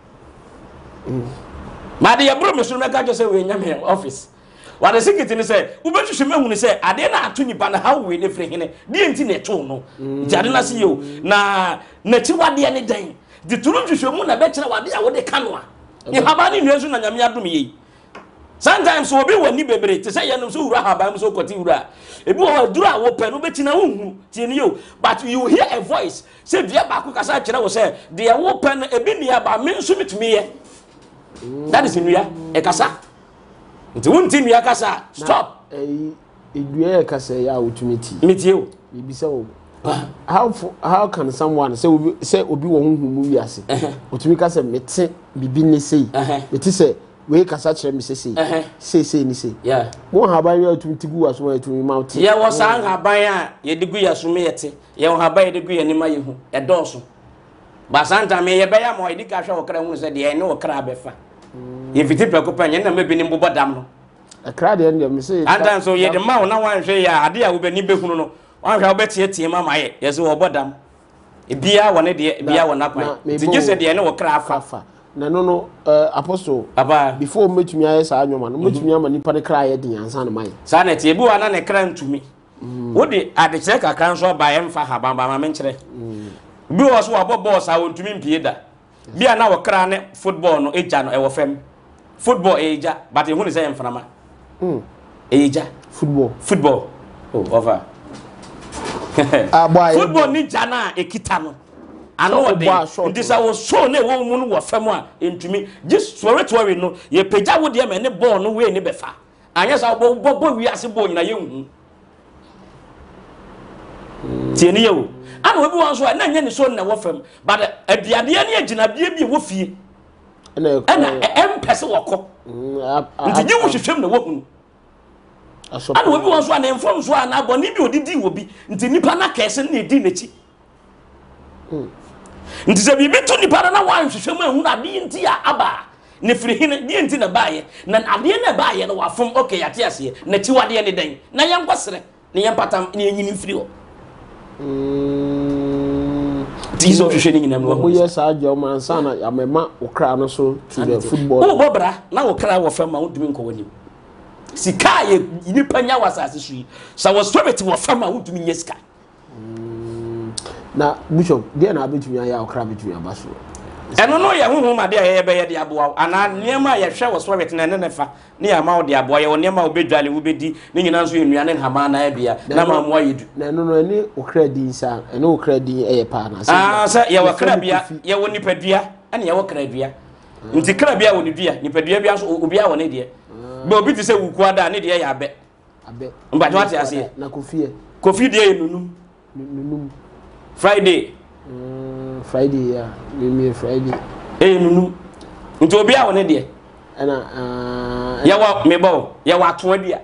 [SPEAKER 1] ma de yebro me sunu meka jose we nya me office wa de secret ni say ubetwhwe mahunu say ade na ato nipa na how we ne frɛ hene de enti na eto no jade na se yo na chi wade ne dan de turu twhwe mu na be kyerɛ wade a wode ka no a ni haba ni nua so na nyame adom yi sometimes obi wani bebre te say yenom so wura haba so koti wura ebi wo dura wo pɛ no betina hunhu tie ni yo but you hear a voice say dia ba ko kasa kyerɛ wo say de wo pɛ no ebi ni aba me nso mitumi ye that is nua e kasa nti wonti nua kasa stop
[SPEAKER 2] edua kasa ya otumiti
[SPEAKER 1] mitie o
[SPEAKER 2] bibisa o how can someone say obi wo hunhu mu wiase otumi kasa mete bibi ne sei mete say we kasa kyerɛ me sei ni sei
[SPEAKER 1] yeah
[SPEAKER 2] mo haban ya otumiti gu aso ya otumi mouth
[SPEAKER 1] ye wo san haban a ye digu ya so me yete ye wo haban ye digu ya ni ma ye hu e dɔɔso ba santa me ye be ya mo ye dika hwɛ wo kra hu se de ne wo kra befa ye fiti preko pa nye na me bi ni mbobɔ dam no
[SPEAKER 2] akra de ndem me say
[SPEAKER 1] antan so ye de ma wo na wan hwɛ ya ade a wo be ni behunu no wan hwɛ wo betie mama ye se wo bɔ dam ebia wo ne de ebia wo na kwan ti gye se de ne wo kra afa
[SPEAKER 2] na no apostle
[SPEAKER 1] aba
[SPEAKER 2] before metumi aye saa anwoma no metumi ama nipa ne kra ye den ansa na mai
[SPEAKER 1] saa na tie bi wa na ne kra ntumi wodi adekye kakra nso ba ye mfa haban ba ma menkyere bi wo so abo boss a wontumi mpie da bi ana wo kra ne football no eja no e wo fam football eja but e hunu say mframa eja football oh over football ni jana ekita no ano de ndisa wo so na wo mu no wo fam a entumi just sorry no ye pagya wo de me ne ball no we ni befa anya sa bo wi ase ball nyina ye hu tieni ye wo ana obi wan so na nya ni so na wo fam but aduade ne agina bia bi wo fie ana empese woko nti nyi wo hwehwem na wo hu ana obi wan so na enfom so na aboni bi odidi wo bi nti nipa na kese na edi nechi nti se bibi to nipa na wan hwehwem ahu na de nti ya aba ne firi hine de nti na baaye na ade na baaye na wafom okay yate ase na ti wade ne den na yankosere ne yampatam ne yanyini firi ho Tizo hwehwe nyina mu
[SPEAKER 2] wo yes ajo man sana ya mema okra no so to the football
[SPEAKER 1] wo bobra na okra wo fama wo dumi nko wani sika ye nipa nya wasase sui sa wo sobeti wo fama wo dumi nyesika
[SPEAKER 2] na bishop dia na abetumi ya okra betumi abaso
[SPEAKER 1] eno no ye huhu ma dia ye be ye dia boa ana niema ye hwe wo sobeti na ne fa ne ya ma wo dia boa ye wo niema wo bedwale wo bedi ne nyina nso enuane hama na ya bia na ma mo ayedu
[SPEAKER 2] na eno no ene okra din sa ene okra din eye pa na
[SPEAKER 1] sa ye wo kra bia ye wo nipadua ene ye wo kra dua nti kra bia wo ni dua nipadua bia so obi a wo ne de be obi ti se wuku ada ne de ya abe mba jo ati ase
[SPEAKER 2] na
[SPEAKER 1] kofi de ye nunum Friday
[SPEAKER 2] ya me Friday
[SPEAKER 1] nunum nti obi a wo ne de
[SPEAKER 2] ana
[SPEAKER 1] ya wa mebo ya wa ato bia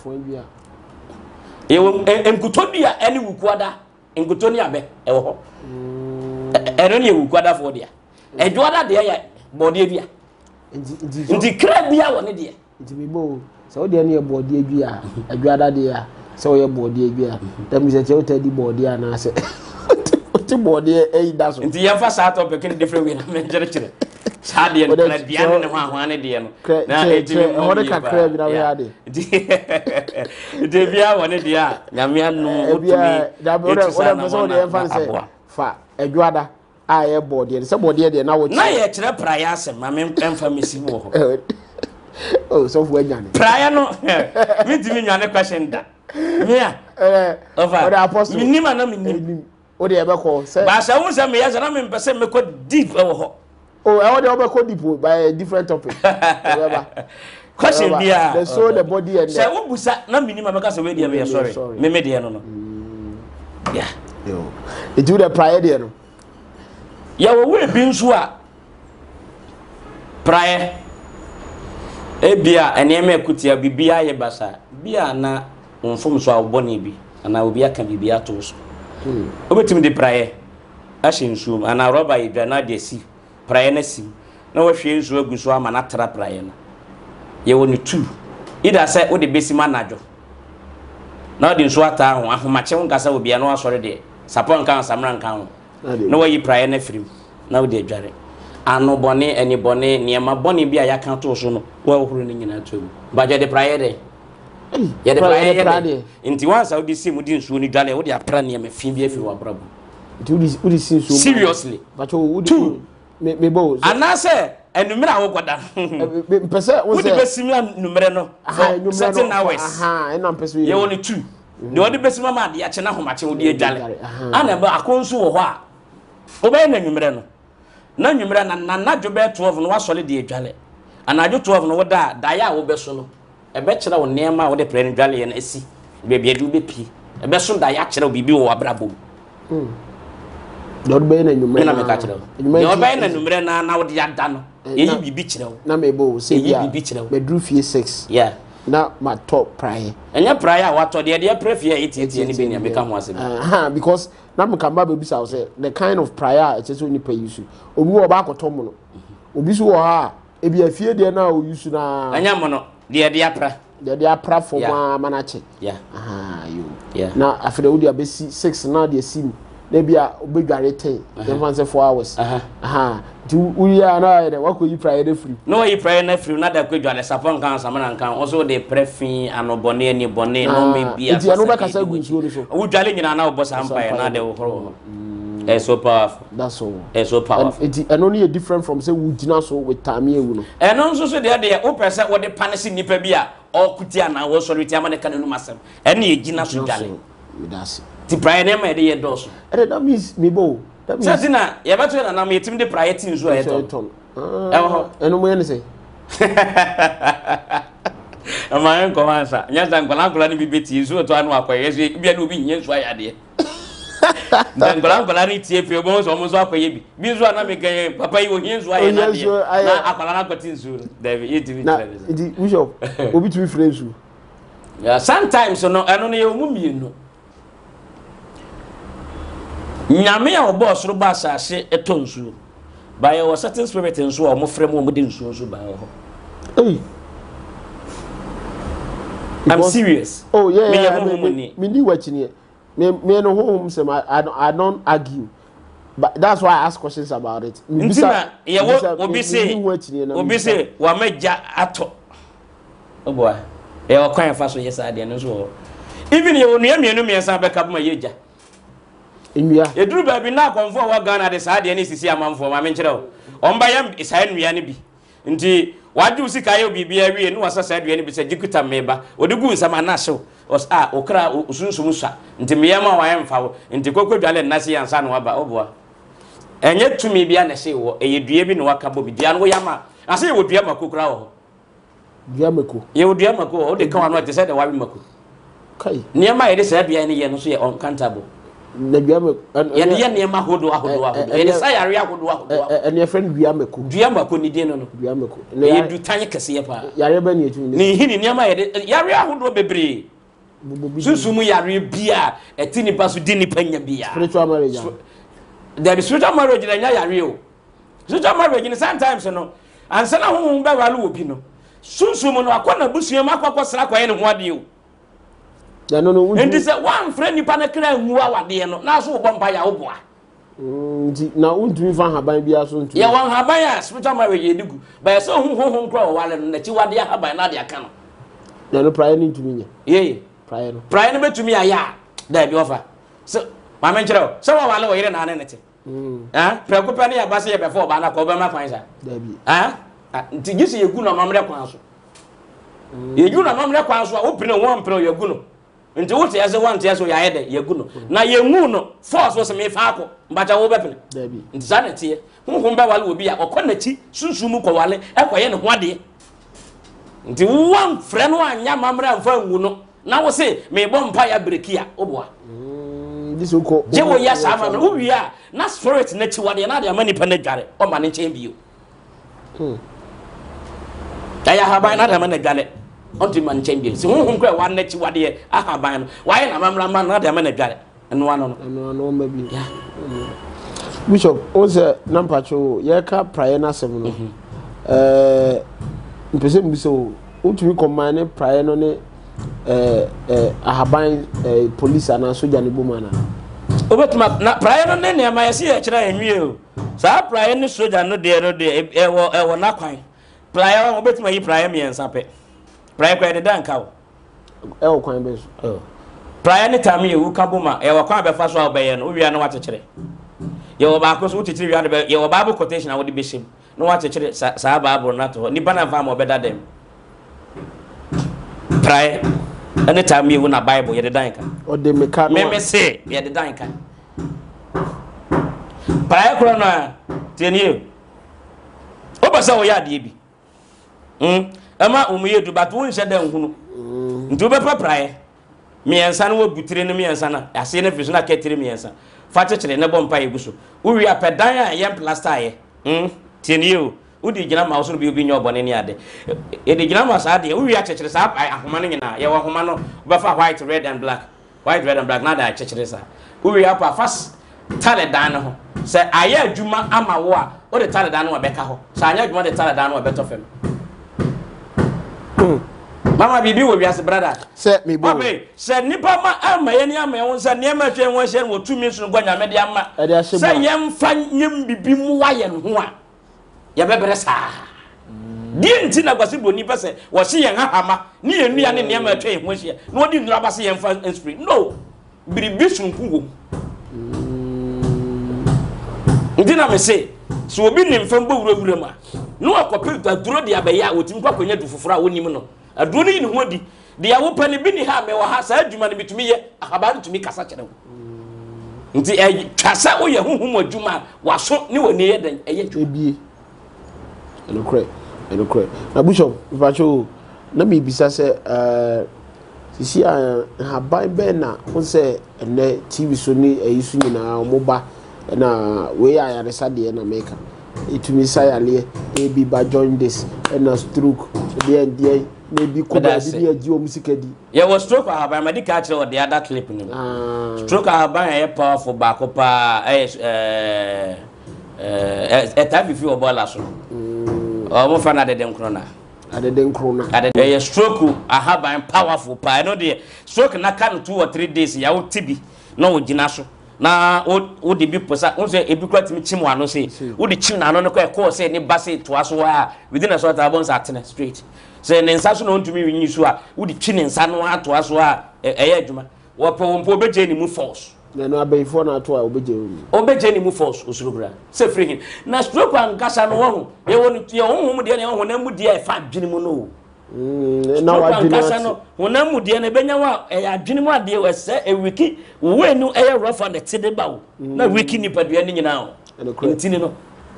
[SPEAKER 1] ye wo enkuto bia ene wuku ada enkuto ni abe e wo ho eno ni wuku ada fo dia ejo ada de ya body bia nti kra bia wo ne de
[SPEAKER 2] nti mebo so de ne body bia ejo ada de ya so ye body bia dem se che o tadi body ana se ti body e da so
[SPEAKER 1] nti ya fa sa to pekin different way na me chere Sadi and Bian and Juan na
[SPEAKER 2] hold ka kra bi na we ade
[SPEAKER 1] de bia won dia nyamia no utumi
[SPEAKER 2] da bo so de enfan se fa adwada a ye body se body de na wo
[SPEAKER 1] na ye kire prayer asem ma me emfa mesi wo ho
[SPEAKER 2] oh so fu anyane
[SPEAKER 1] prayer no me timi nyane question da me
[SPEAKER 2] over apostle
[SPEAKER 1] minima na minim
[SPEAKER 2] o de e be ko se
[SPEAKER 1] ba sha won se me ya na me pese me ko deep wo ho
[SPEAKER 2] oh, I want to go deep by a different topic.
[SPEAKER 1] Question bia.
[SPEAKER 2] The soul, the body, and
[SPEAKER 1] say wo busa na minimum make say we dey me sorry. Me dey no no. Yeah.
[SPEAKER 2] Yo. It do the prayer there no.
[SPEAKER 1] Ya wo we bi nso a prayer e bia ene me kutia bibia ye basa. Bia na onfom so a wo bone bi. Ana obi aka bibia to so. Obetim de prayer. Ashin sum ana roba ye dwa na de si. Prayer na sim na wo hwe nso agu so ama na tra prayer na ye woni 2 ida say wo de besima najo na wo de nso ata ho ahomache wo ngasa obi na wasore de sapon kan samran kan ho na wo yi prayer na firim na wo de adware ano bone eni bone niema bone bi aya kan to so no wo huru ni nyina to ba je de prayer de ye de prayer nti wansa wo de sim di nso ni dwale wo de apra niema fi bi afiri wa brabo
[SPEAKER 2] nti wo de sim so
[SPEAKER 1] seriously
[SPEAKER 2] but wo de me bo
[SPEAKER 1] anase enumere awo goda
[SPEAKER 2] pese wo se
[SPEAKER 1] wo de besimla numere no certain hours
[SPEAKER 2] ena pese
[SPEAKER 1] ye woni 2 de wo de besimla ma de ache na homache wo de adwale ana ba akonso wo ho a wo be na numere no na numere na dwo be 12 no wasole de adwale ana dwo 12 no wo da ya wo be so no e be kire wo nema wo de pre ne dwale ye na esi be bia du be pi e be so da ya kire wo bibi wo abrabo
[SPEAKER 2] Lord be na nyumre
[SPEAKER 1] na me ka kire wo yo be na numere na wo de ada no ye bibi kire wo
[SPEAKER 2] na me bo se
[SPEAKER 1] ye bibi kire wo
[SPEAKER 2] me dru fie 6
[SPEAKER 1] yeah
[SPEAKER 2] na ma top prayer
[SPEAKER 1] enya prayer wato de prayer fie 88 ni be ni make am ase
[SPEAKER 2] because na me kan ba be bisa say the kind of prayer it is only pay use obi wo ba akotom no obi so wo ha e bi afie de na o use na
[SPEAKER 1] enya mo no de
[SPEAKER 2] apra for ma manache
[SPEAKER 1] yeah
[SPEAKER 2] yo
[SPEAKER 1] yeah
[SPEAKER 2] na after wo de abesi 6 na de sim maybe a obedware 10 dem fan say 4 hours ti uya na ya wako yi prayer na free
[SPEAKER 1] no yi prayer na free na da kwadwale sapon kan samana kan also de prefin anobone ani bone no me bia
[SPEAKER 2] ti anu ba kasa gu nsuo so
[SPEAKER 1] udwale nyina na obo sampa na de wo horo it's so powerful.
[SPEAKER 2] That's all.
[SPEAKER 1] It's so powerful.
[SPEAKER 2] And only different from say we did so with Tammy.
[SPEAKER 1] And also so the o person what the panisi nipa bia or kutia na wo so reti amane kan no masem. And ye gina so dale.
[SPEAKER 2] That's it.
[SPEAKER 1] Ti prayer na ma de ye doso.
[SPEAKER 2] And that means me bo.
[SPEAKER 1] That means say na ye beto na na me tim de prayer tin so e ton.
[SPEAKER 2] And mo yan say.
[SPEAKER 1] Ama en ko hansa. Nya dan kola ni bibeti so to anu akoye so bia na obi nyen so ayade. Dan gola ni tie pe obo so mo so akoye bi so na me kan papa yi o hin so aye na de na akola na kwatin so David it
[SPEAKER 2] na it bishop obi to be friends you
[SPEAKER 1] yeah sometimes no eno na ye omu mienu nyame a obo soro ba asase etonsu ba ye wo certain spirit nso o mo frem o mo de nsu so ba ho
[SPEAKER 2] hey
[SPEAKER 1] I'm serious.
[SPEAKER 2] Oh yeah me ni watching me no home say I don't argue, but that's why I ask questions about it.
[SPEAKER 1] Ntina ye obi say wa meja ato oh boy e o kwan fa so yesa de no so even ye onua mienu miensa be ka bma yeja
[SPEAKER 2] enua
[SPEAKER 1] e duru ba bi na konfo wa Ghana de sa de ne sisi amanfo ma me nkire o omba yam isa enua ne bi nti waju sika ye bibia wie no wasa sa adua ne bi se jikuta meba odigu nsama na hyew os okra usunsum sha nti meyama wa yemfa wo nti kokwadwale nase yansa no waba oboa enye tumi bia na hye wo eyedua bi no waka bo bi dua no yama ase ye wodua makokra wo
[SPEAKER 2] dua mako
[SPEAKER 1] ye wodua mako o de kan wano te se de wawe mako
[SPEAKER 2] kai
[SPEAKER 1] niema ye de se adua ne ye no so ye uncountable
[SPEAKER 2] na dua mako
[SPEAKER 1] ye de ye niema hodo ye de say area hodo
[SPEAKER 2] and your friend dua
[SPEAKER 1] mako ni de no
[SPEAKER 2] dua mako
[SPEAKER 1] ye du tanye kese ye pa
[SPEAKER 2] yare ba ni etumi
[SPEAKER 1] ni hini niema ye de yare hodo bebre susumu yare bia etini paso di ni panya bia
[SPEAKER 2] spiritual marriage
[SPEAKER 1] there is spiritual marriage na yare o spiritual marriage ni sometimes no ansana hu ba walu obi no susumu no akona busuam akwa sra kwa ye ne ho ade o
[SPEAKER 2] ya no
[SPEAKER 1] and this one friend ni pa na kra hu awade no na so bo mpa ya oboa
[SPEAKER 2] na untumi fa haban bia so ntumi
[SPEAKER 1] ya wan haban ya spiritual marriage edigu ba so hu kra o wale no na chi wade haban na de aka no
[SPEAKER 2] ya no prayer ni ntumi nya
[SPEAKER 1] ye prayer no betumi aya da bi ofa so ma men kire so wa wale wo yire na ne te preko pa ne ya ba se ye be fo ba na ko be ma kwan sa
[SPEAKER 2] da bi
[SPEAKER 1] nti gisi yegu na mamre kwan so yegu na mamre kwan so wo pene won pene yegu no nti wo te ase wan te ase ya yede yegu no na yengu no force wo se me fa akọ mbacha wo be pene
[SPEAKER 2] da bi
[SPEAKER 1] nti sa na tie honhom be wale obi ya okọ na chi sunsumu ko wale ekoye ne ho ade nti wan frɛ no anya mamre amfa ngu no na wo se me bɔ mpa ya brekia oboa
[SPEAKER 2] this ko
[SPEAKER 1] je wo ya sa mamre wo wia na spirit na chi wade na de amani pa na dware o ma ne chen bio ya haban na de amani dware on ti man chen bio se honhom kra wa na chi wade ahaban no wa ye na mamre man na de amani dware eno ano
[SPEAKER 2] no ma bi ya bishop o se na mpacho ye ka prayer na sem no mpese mbiso utumi command prayer no ne ahaban police ana soja ne bomana
[SPEAKER 1] obetuma na prayer no ne ma yesi ya kira enwie o sa prayer ne soja no de ewo na kwan prayer obetuma yi prayer miensa pe prayer kwa de danka o
[SPEAKER 2] ewo kwan be so
[SPEAKER 1] prayer ne tam ye wu ka boma ewo kwan be fa so obeye no wi na watekere ye wo ba ko so utitiri wi na ye wo bible quotation na wo de beshim no watekere sa bible na to ni bana fa mo beda dem prayer anytime you na bible ye de danka
[SPEAKER 2] o de meka no
[SPEAKER 1] me say ye de danka prayer kro na tenie o ba sa wo ya de bi ama umuye du but won hye dan hunu nti be pa prayer miensa no butire no miensa na ase na fiso na ketire miensa fa chekere na bompa ye guso uwi apedan a ye plaster ye tenie udi gina ma oso bi obi nyo bone ni ade e de gina ma sa ade uwi chekere sa ahoma no nyina ye wo ahoma no be fa white red and black na da chekere sa uwi apa fast tale dan ho se aye adwuma ama wo a o de tale dan no be ka ho sa anya adwuma de tale dan no be to fem mama bibi wo wiase brother
[SPEAKER 2] se me bo
[SPEAKER 1] se nipa ma ama ye ni ama ye wonsa ne ma hwe won hye wo tumi so go nyame de ama se yemfa nyem bibi mu waye no ho a ye bebere saa die nti na gwase boni pese wo hye yen hahama ne ye nua ne ma hwe ho hye no odi nura ba se yemfa spirit no biribi sunku wo ndina me se so obi ne mfa mbo wura ma no akopɛ aduro de abɛya wotim kwa kwanya du foforo a wonim no aduro ni ho di de ya wo pani bi ni ha me wa ha saa adwuma no bitumi ye akaba ntumi kasa kyerɛ wo nti kasa wo ye honhom adwuma waso ne woni ye den eye
[SPEAKER 2] ebie elokre na bishop ifacho na me bisa se sisi ha ban be na won se ene TV so ni ayisu nyina omoba na we ayaresa de na meka itumi sayale ebi ba join this na stroke de maybe ko ba bi aji o musika di
[SPEAKER 1] ye was stroke ahaban medical actually or the other clip ni stroke ahaban e powerful back up time if you obola so o mo fa na de den krona
[SPEAKER 2] adeden krona
[SPEAKER 1] ye stroke ahaban powerful pa I know the stroke na kan 2 or 3 days ya wo tibi na wo gina so na o de bi posa o say ebi kwatimi chim wano say o de chim na no ko e ko say ni base to aso wa within a short abon atene straight say ne nsa so no ntumi winyi so a o de chi ne nsa no ato aso a eye adwuma wo pe wo mpo beje ni mu force
[SPEAKER 2] na no abayifo na ato a
[SPEAKER 1] obeje ni mu force osurubra say free him na stroke an kasa no wo ye wonu ye honhom de ne honam mu de e fa adwene mu no
[SPEAKER 2] na wadwene
[SPEAKER 1] no honam mu de ne benya wa e adwene mu ade we se e wiki we nu e rough and tede bawo na wiki ni padua ni nyina o ntini no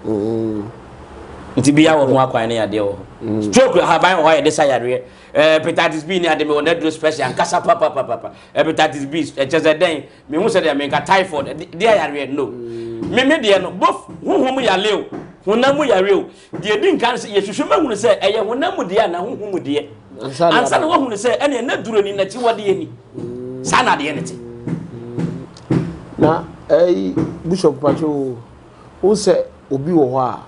[SPEAKER 1] nti bia wo ho akwan ne ade wo stroke haban ho ye de sayare hepatitis B ni ade me wona do special ankasa papa hepatitis B cheze den me hu se de me ka typhoid de ayare no me de no both honhom ya leo honam ya reo de di nkan se ye hwehwe mahunu se eye honam de na honhom de ansa na wo hunu se ene na duro ni na chi wode ni sana de ne ti
[SPEAKER 2] na bishop pacho o se obi wo ho a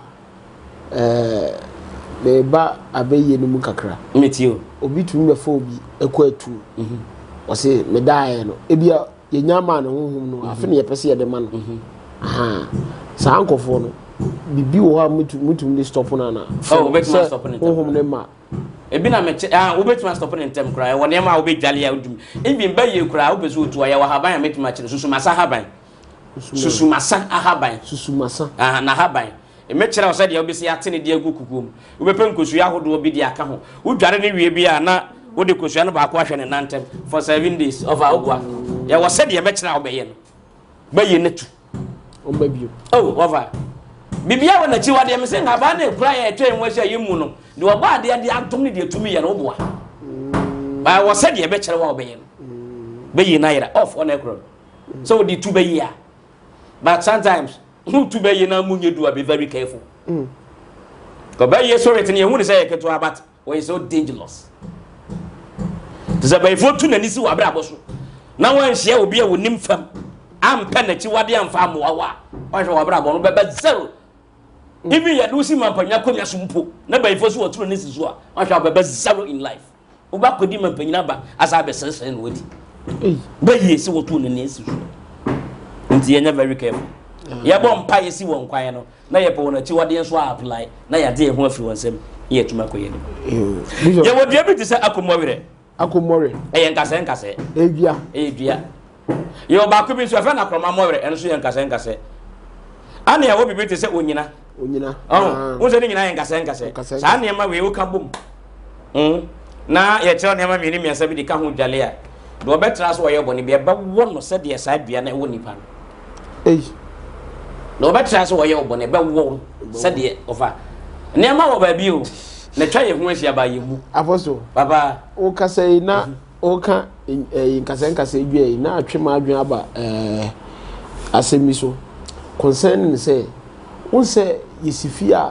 [SPEAKER 2] beba abeye no mu kakra
[SPEAKER 1] metio
[SPEAKER 2] obi tumi be fo obi ekwatu o se medae no ebia ye nyama na honhom no afi ne ye pese ye de ma no aha sa ankofo no bibi wo ha mutum de stop na na
[SPEAKER 1] oh betima stop na
[SPEAKER 2] honhom ne ma
[SPEAKER 1] ebi na me wo betima stop na ntem kra wo ne ma wo be dwale ya udum ebi mba ye kra wo beso otu ya wa haban ya metima kire susumasa haban susumasa ahaban
[SPEAKER 2] susumasa
[SPEAKER 1] na haban emechira osade ya obisi atene de agukukum ubepe nkosu ya hodo obi de aka ho udware ne wie bia na wode kosu ya no ba ko ahwe ne nantem for 7 days of agwa ya wasade ya mechira obeye no baye netu
[SPEAKER 2] omba bio
[SPEAKER 1] oh over bibia wona chi wade me se ngaba na ekura ya etwen wahia yemu no de oba de de atom ne de tumi ya no boa ba wasade ya mechira wa obeye no baye na yira off on ekro so the two baye ya but sometimes who to be na munye do be very careful ko ba ye sorry tin ye hu ni say keto abat we so dangerous to say by for tu na ni si wa bra boso na wan hia obi a wonim fam am pa na chi wade am fa mo wa wa hwa wa bra bo no be zero even ye do si mampanya komya so mpo na by for so wo tu na si so a hwa be zero in life o ba kodi mampanya ba asa be sese no wadi ba ye si wo tu na ni si so nti ye very careful ya bom pa yesi won kwan no na ye pe wona chi wade enso apply na ya de ho afiri wonsem ye tuma koye no ye wodua bi ti se akomowere ye nkase
[SPEAKER 2] edua
[SPEAKER 1] ye ba ko bi so afa na kroma mowere enso ye nkase ana ya wo bi ti se onyina wo se ni nyina ye nkase sa na ma we wo ka bom na ye che na ma mi ni mi asa bi di ka ho dwale a do obetra so ye boni bi e ba wo no se de sa dua na wo nipa no no betra so wo ye obone be wo se de ofa ne ma wo ba bi o na twa ye hu ahia ba ye mu
[SPEAKER 2] apostle
[SPEAKER 1] baba
[SPEAKER 2] o ka sei na o ka nkase dwe na atwe ma adwen aba asemi so concern say won say yesifia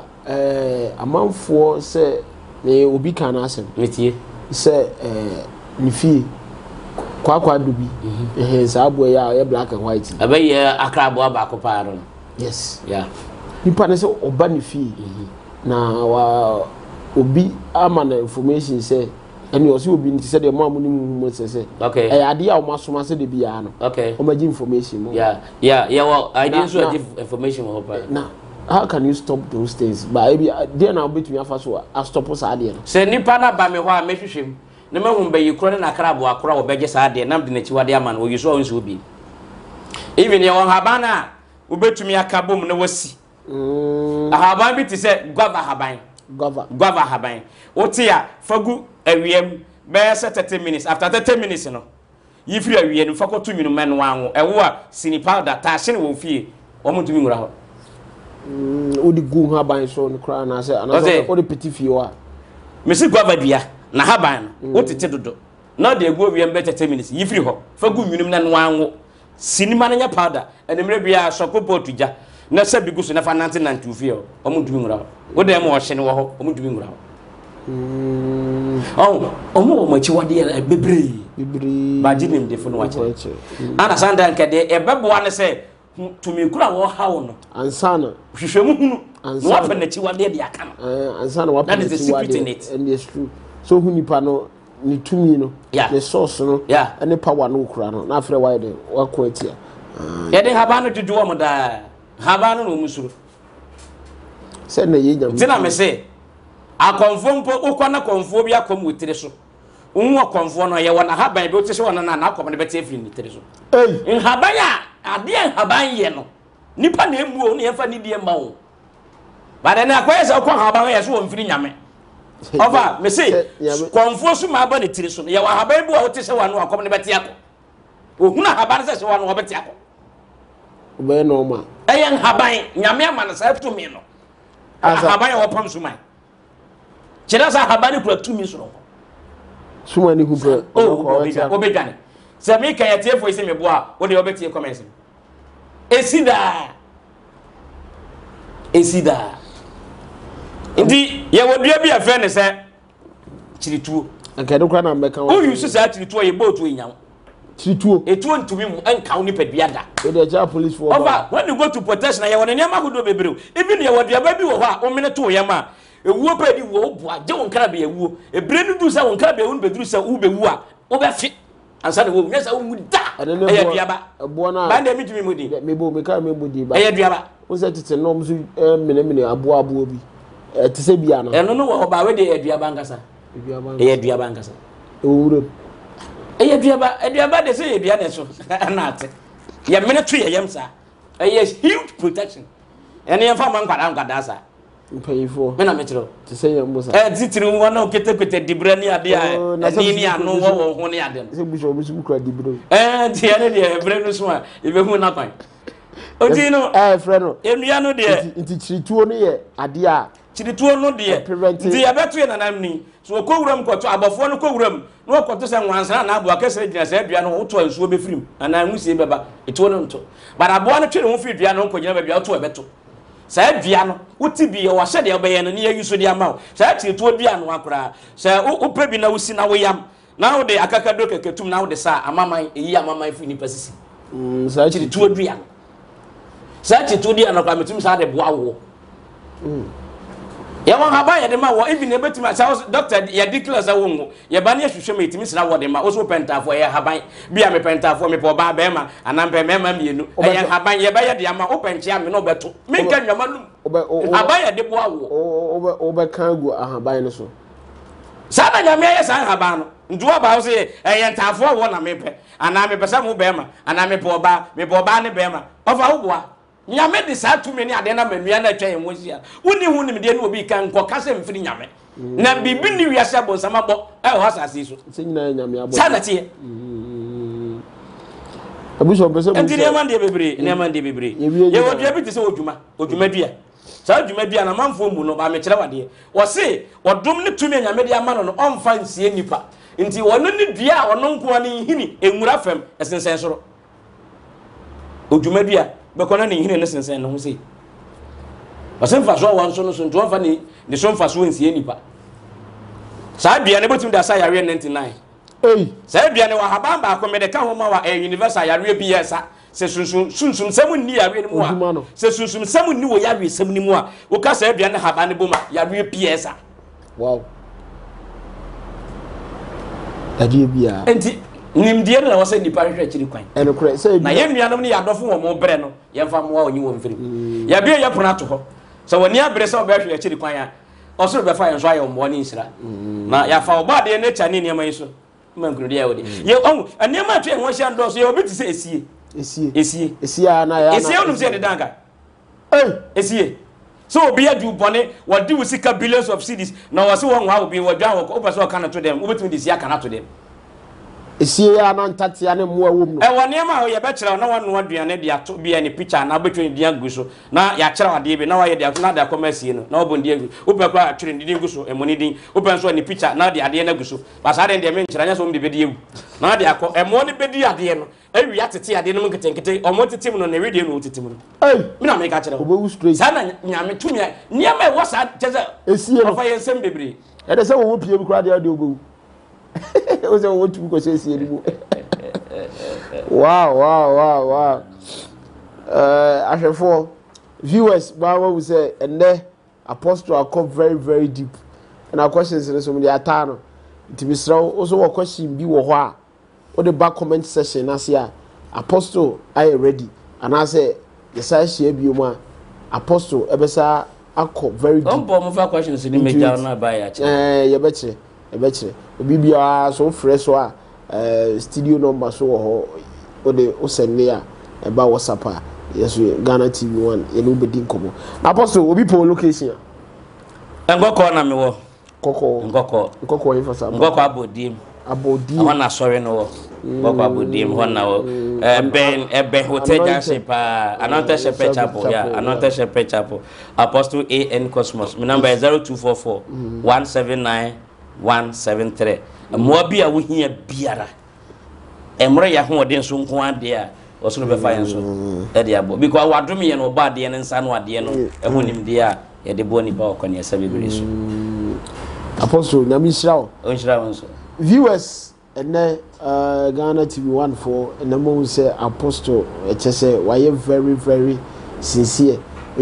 [SPEAKER 2] amanfo say ne obi kan asem
[SPEAKER 1] metie
[SPEAKER 2] say ni fie kwa dubi sa abo ya black and white
[SPEAKER 1] abaye akrabo aba ko paaro
[SPEAKER 2] yes
[SPEAKER 1] yeah
[SPEAKER 2] nipa ne say oba ni fie na wa obi ama na information say and you also be said the mom must say,
[SPEAKER 1] okay,
[SPEAKER 2] I idea of Masuma said the piano,
[SPEAKER 1] okay,
[SPEAKER 2] or my information.
[SPEAKER 1] Yeah, well, I didn't show information.
[SPEAKER 2] Now, how can you stop those things? But then I'll bet me first. I'll stop us idea.
[SPEAKER 1] Say, Nipana by me, why I make him. No man by you crying a crab or a crowd of beggars idea, and I'm the Chiwadia man who you saw will be. Even your Habana, who bet to me a kaboom, no was. A Haban to say, Gava Habine. Gava Habine. Otia, for good, a VM, bear set 30 minutes. After 30 minutes, you know. If you are in Foko 2 minute man, one, a war, Sini powder, Tashin will feel, almost doing around.
[SPEAKER 2] Odi gu Habine so no cry na say, and all the petit fiwa.
[SPEAKER 1] Mrs. Gava dia, na Habine, what it do. Not the go VM better 10 minutes. If you hope, for good minimum than one, Sini mananya powder, and the maybe a socopo to ja. Na se because na fa 1992 omo dumi ngura wo dem wo hye ne wo ho omo dumi ngura omo machi wade bebre ba jinim de fo no wache ana sanda nke de e beboa ne se tumi kura wo ha wo no
[SPEAKER 2] ansana
[SPEAKER 1] hwehwemu hunu no wa pa na chi wade de aka no
[SPEAKER 2] ansana wa pa na chi wade and it's true so hu nipa no ni tumi no the source no and power no kura no na afre wide wa ko atia
[SPEAKER 1] ye de haba no dudu wo mo da Habano no musuru.
[SPEAKER 2] Say na ye nyam.
[SPEAKER 1] Tina me say. A konfo mpo ukwana konfo bia kom wetire so. Unwo konfo no ye wona haban be otese wona na akom ne bete afiri ni tire so. In haban ade haban ye no. Nipa na emuo no ye fa ni die ma wo. Ba de na akwese ukwa haban ye so wo mfiri nyame. Ofa me say konfo so ma ba ne tire so. Ye wa haban bu a otese wona akom ne bete akọ. Ohuna haban se wona wo bete akọ.
[SPEAKER 2] Obe normal.
[SPEAKER 1] Ayan haban nyame amana sa tumi no haban ya wopam sumai kira sa haban kura tumi so no
[SPEAKER 2] sumai ni hu bro
[SPEAKER 1] obedwane se me kan yete efo ise me boa wo de obetie comments esida ndi ye wodua bi afa ne se chirituo
[SPEAKER 2] akade kura na mbeka
[SPEAKER 1] o yusu sa chirituo ye botu enyam
[SPEAKER 2] Chituo.
[SPEAKER 1] Etuo ntumi mu enka oni peduada.
[SPEAKER 2] We dey charge police for.
[SPEAKER 1] Over when you go to protection na ye wona niam agodo bebreu. Even ye woduaba bi wo ho a o mene to yam a ewuo pa di wo boa je won kra be ewuo. Ebre nu du sa won kra be won beduru sa u bewu a wo be fi. Ansa na wo nya sa wo mu da. Eye duaba.
[SPEAKER 2] Ebo na.
[SPEAKER 1] Ba na mi tumi mu di.
[SPEAKER 2] Me bo me ka me bo di ba.
[SPEAKER 1] Eye duaba.
[SPEAKER 2] Wo se tete no mso mene abo bi. Te se bia no.
[SPEAKER 1] Eno no wo ba we de eye duaba ngasa. Eye duaba ngasa.
[SPEAKER 2] Ewuro.
[SPEAKER 1] Eye duaba de say dua ne so na ate ye mene to ye yam sa eye huge protection ene ye fa man kwada sa
[SPEAKER 2] mpayifo
[SPEAKER 1] me na me tiro
[SPEAKER 2] te say yam bosa
[SPEAKER 1] titiri wo na okete dibra ni ade a ni anu wo ho ni ade
[SPEAKER 2] se buso obisu kura dibro
[SPEAKER 1] ti ene de ebre no so a e be hu na kwan odi no
[SPEAKER 2] frɛ no
[SPEAKER 1] enua no de
[SPEAKER 2] nti chirituo no ye ade a
[SPEAKER 1] chirituo no de nti ya beto ye nanam ni so okowuram kwoto abofo no kowuram no kwoto se nwansa na abo akese gina se adua no woto ansuo be firim ana nwusie beba eto no nto bara abo no twere ho fi dua no nkogina ba bia woto ebeto sa adua no woti bi wo hye de obeye no ne yuso de ama wo sa chirituo dua no akora sa upe bi na wusi na wo yam na wo de akakado keketum na wo de sa amaman eyi amaman fi ni pasisi sa chirituo dua sa chirituo dua no kwa metum sa de boa wo ya won haba ya de ma wo even ebetima sa doctor ya declare sa wo ya ba ne hwehwe metimi sira wo de ma wo so pentafo ya haban bia me pentafo me po ba ba ma anampe mema mienu ya haban ya ba ya de ama wo penche ame no beto me nka nwama num haban ya de bo awo
[SPEAKER 2] obe kan gu haban no so
[SPEAKER 1] sa na nyame ya sa haban no nduwa ba wo se ya ntafo wo na mepe ana me pesa mo be ma ana me po ba ne be ma ofa wo boa nyame de sa tumi ni ade na manua na atwa emosia woni hu nim de na obi kan ko kase mfiri nyame na bibi ni wiase abonsama bo ho asase so
[SPEAKER 2] senyina nyame abo
[SPEAKER 1] sa na tie
[SPEAKER 2] abuso pese mo
[SPEAKER 1] enti ne man de bebre ye wodua bi te se odwuma dua sa odwuma dua na manfo mu no ba me kire wade wo se odom ne tumi nyame de ama no onfa nsie nipa nti wono ne dua wono nko ne hini enwura fam esensen soro odwuma dua bekona ne hine ne sensen no ho sei wasen fa so wan so no so nto fa ni ne so mfa so nsie nipa sa bia ne botum da sa yare 99 sa bia ne wa haban ba ko me de ka ho ma wa universal yare bi yesa se sunsun samu ni yare ni mu a se sunsun samu ni wo yare samu ni mu a wo ka sa bia ne haban ne boma yare bi yesa
[SPEAKER 2] wow adie bia
[SPEAKER 1] enti nimdie na wose nipa hwehwe chiri kwan
[SPEAKER 2] ene kure say
[SPEAKER 1] na ye nuanom ne yadofo wo mo bre no ye mfa mo onyi wo mfiri ya bia ye pono ato ho so woni abre se obehwe chiri kwan ya osoro be fa yenso aye mo ni nsira na ya fa oba de na cha ni niam yiso mankuru de ya wodi ye on niam atwe ho hia ndo so ye obi ti se esie
[SPEAKER 2] na ya
[SPEAKER 1] esie onum se de danka esie so obi adu bone wodi usika billions of cedis na wose won ha obi wadwan wo opa so kana to dem obetumi de sia kana to dem
[SPEAKER 2] esie ya na ntate ya ne mo awom no
[SPEAKER 1] won niam a ye be kire na won aduane de ato bia ne picture na betwe de agu so na ya kire wade bi na wa ye de na da commerce no na obo ndie opa kwa atwere ndin gu so emoni din opa so ne picture na de ade na gu so ba sa de me nkira nya so mbe bedi ewu na de akọ emo ne bedi ade no awi atete ade no nketenkete omo tetem no na wi de no tetem no mi na me ka kire
[SPEAKER 2] obo straight
[SPEAKER 1] sa na nyame tumi niam e wasa teze
[SPEAKER 2] esie no
[SPEAKER 1] fa ye nsem bebre
[SPEAKER 2] e de se wo pie bi kra de ade obo o se wo tu ko se esie ni mo wow ahwefo viewers we say and apostle are come very deep and our questions in some the atano to be so also a question bi wo ho a o the back comment section na say apostle are you ready and I say yes I share bi o ma apostle ebesa akọ very deep
[SPEAKER 1] on mo fa questions ni meja na ba ya
[SPEAKER 2] ye be kire obi bia so fresh so a studio number so ho o de o send ya e ba WhatsApp a yes Ghana TV 1 e no be din komo apostle obi po location
[SPEAKER 1] ngoko na me wo
[SPEAKER 2] ngoko yin fasa
[SPEAKER 1] ngoko abodim wana sorry no ngoko abodim wana wo ben hotel jansi pa another shepherd chapel yeah another shepherd chapel apostle AN Cosmos my number is 0244 179 173 mo bia wo hia biara emre ya ho odin so nko ade a osoro be fa yen so e de abo because wadom ye no ba de ne nsa no ade no e ho nim de a ye de bo ni ba okone esa bebere so
[SPEAKER 2] apostle nyami shirawo
[SPEAKER 1] so
[SPEAKER 2] viewers ene Ghana TV 1 for ene mo say apostle e chese why very sincere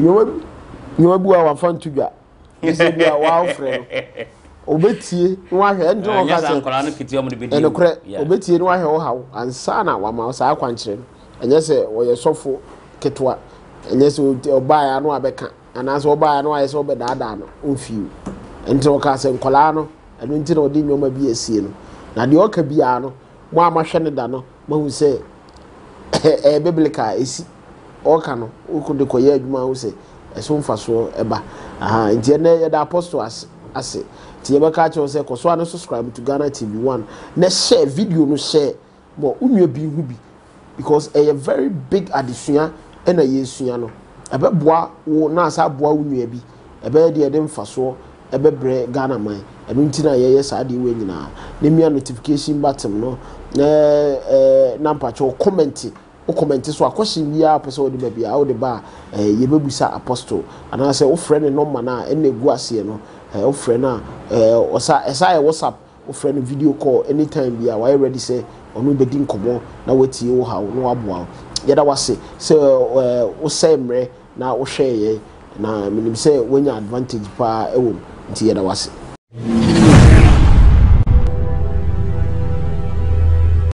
[SPEAKER 2] nyo bu a wafan tudwa ise bia wa ofre obetie nwa hwe ndo o ka se
[SPEAKER 1] ankola no kiti omo de bedi
[SPEAKER 2] ene kure obetie nwa hwe o hawo ansa na wa ma sa akwankyere enye se wo ye sofo ketwa enye se oba ya no abeka anaso oba ya no aye se obedada no onfiu enti o ka se nkola no eno nti na odi nyoma bi esie no na de o ka bia no mo amahwe ne da no mo hu se biblical esi o ka no o ko de koye adwuma ho se eso mfaso eba nti ene ye da apostle ase ti ebe ka che say koso an subscribe to Ghana TV 1 na share video no share bo unwe bi hu bi because a very big addition na yesua no ebe boa wo na asa boa unwe bi ebe de de mfaso ebe bre Ghana man ebe nti na ye sa de we nyina na mia notification button no na mpacho comment o comment so akwhye bia pese o de ba bia o de ba ye bebusa apostle ana say o friend no man na ena egu ase no o friend na osa esa WhatsApp o friend video call anytime bia why ready say onu be din komo na wetie wo ha no aboa yeda wase say o say mre na o hwe ye na minim say wenya advantage pa ewo nti yeda wase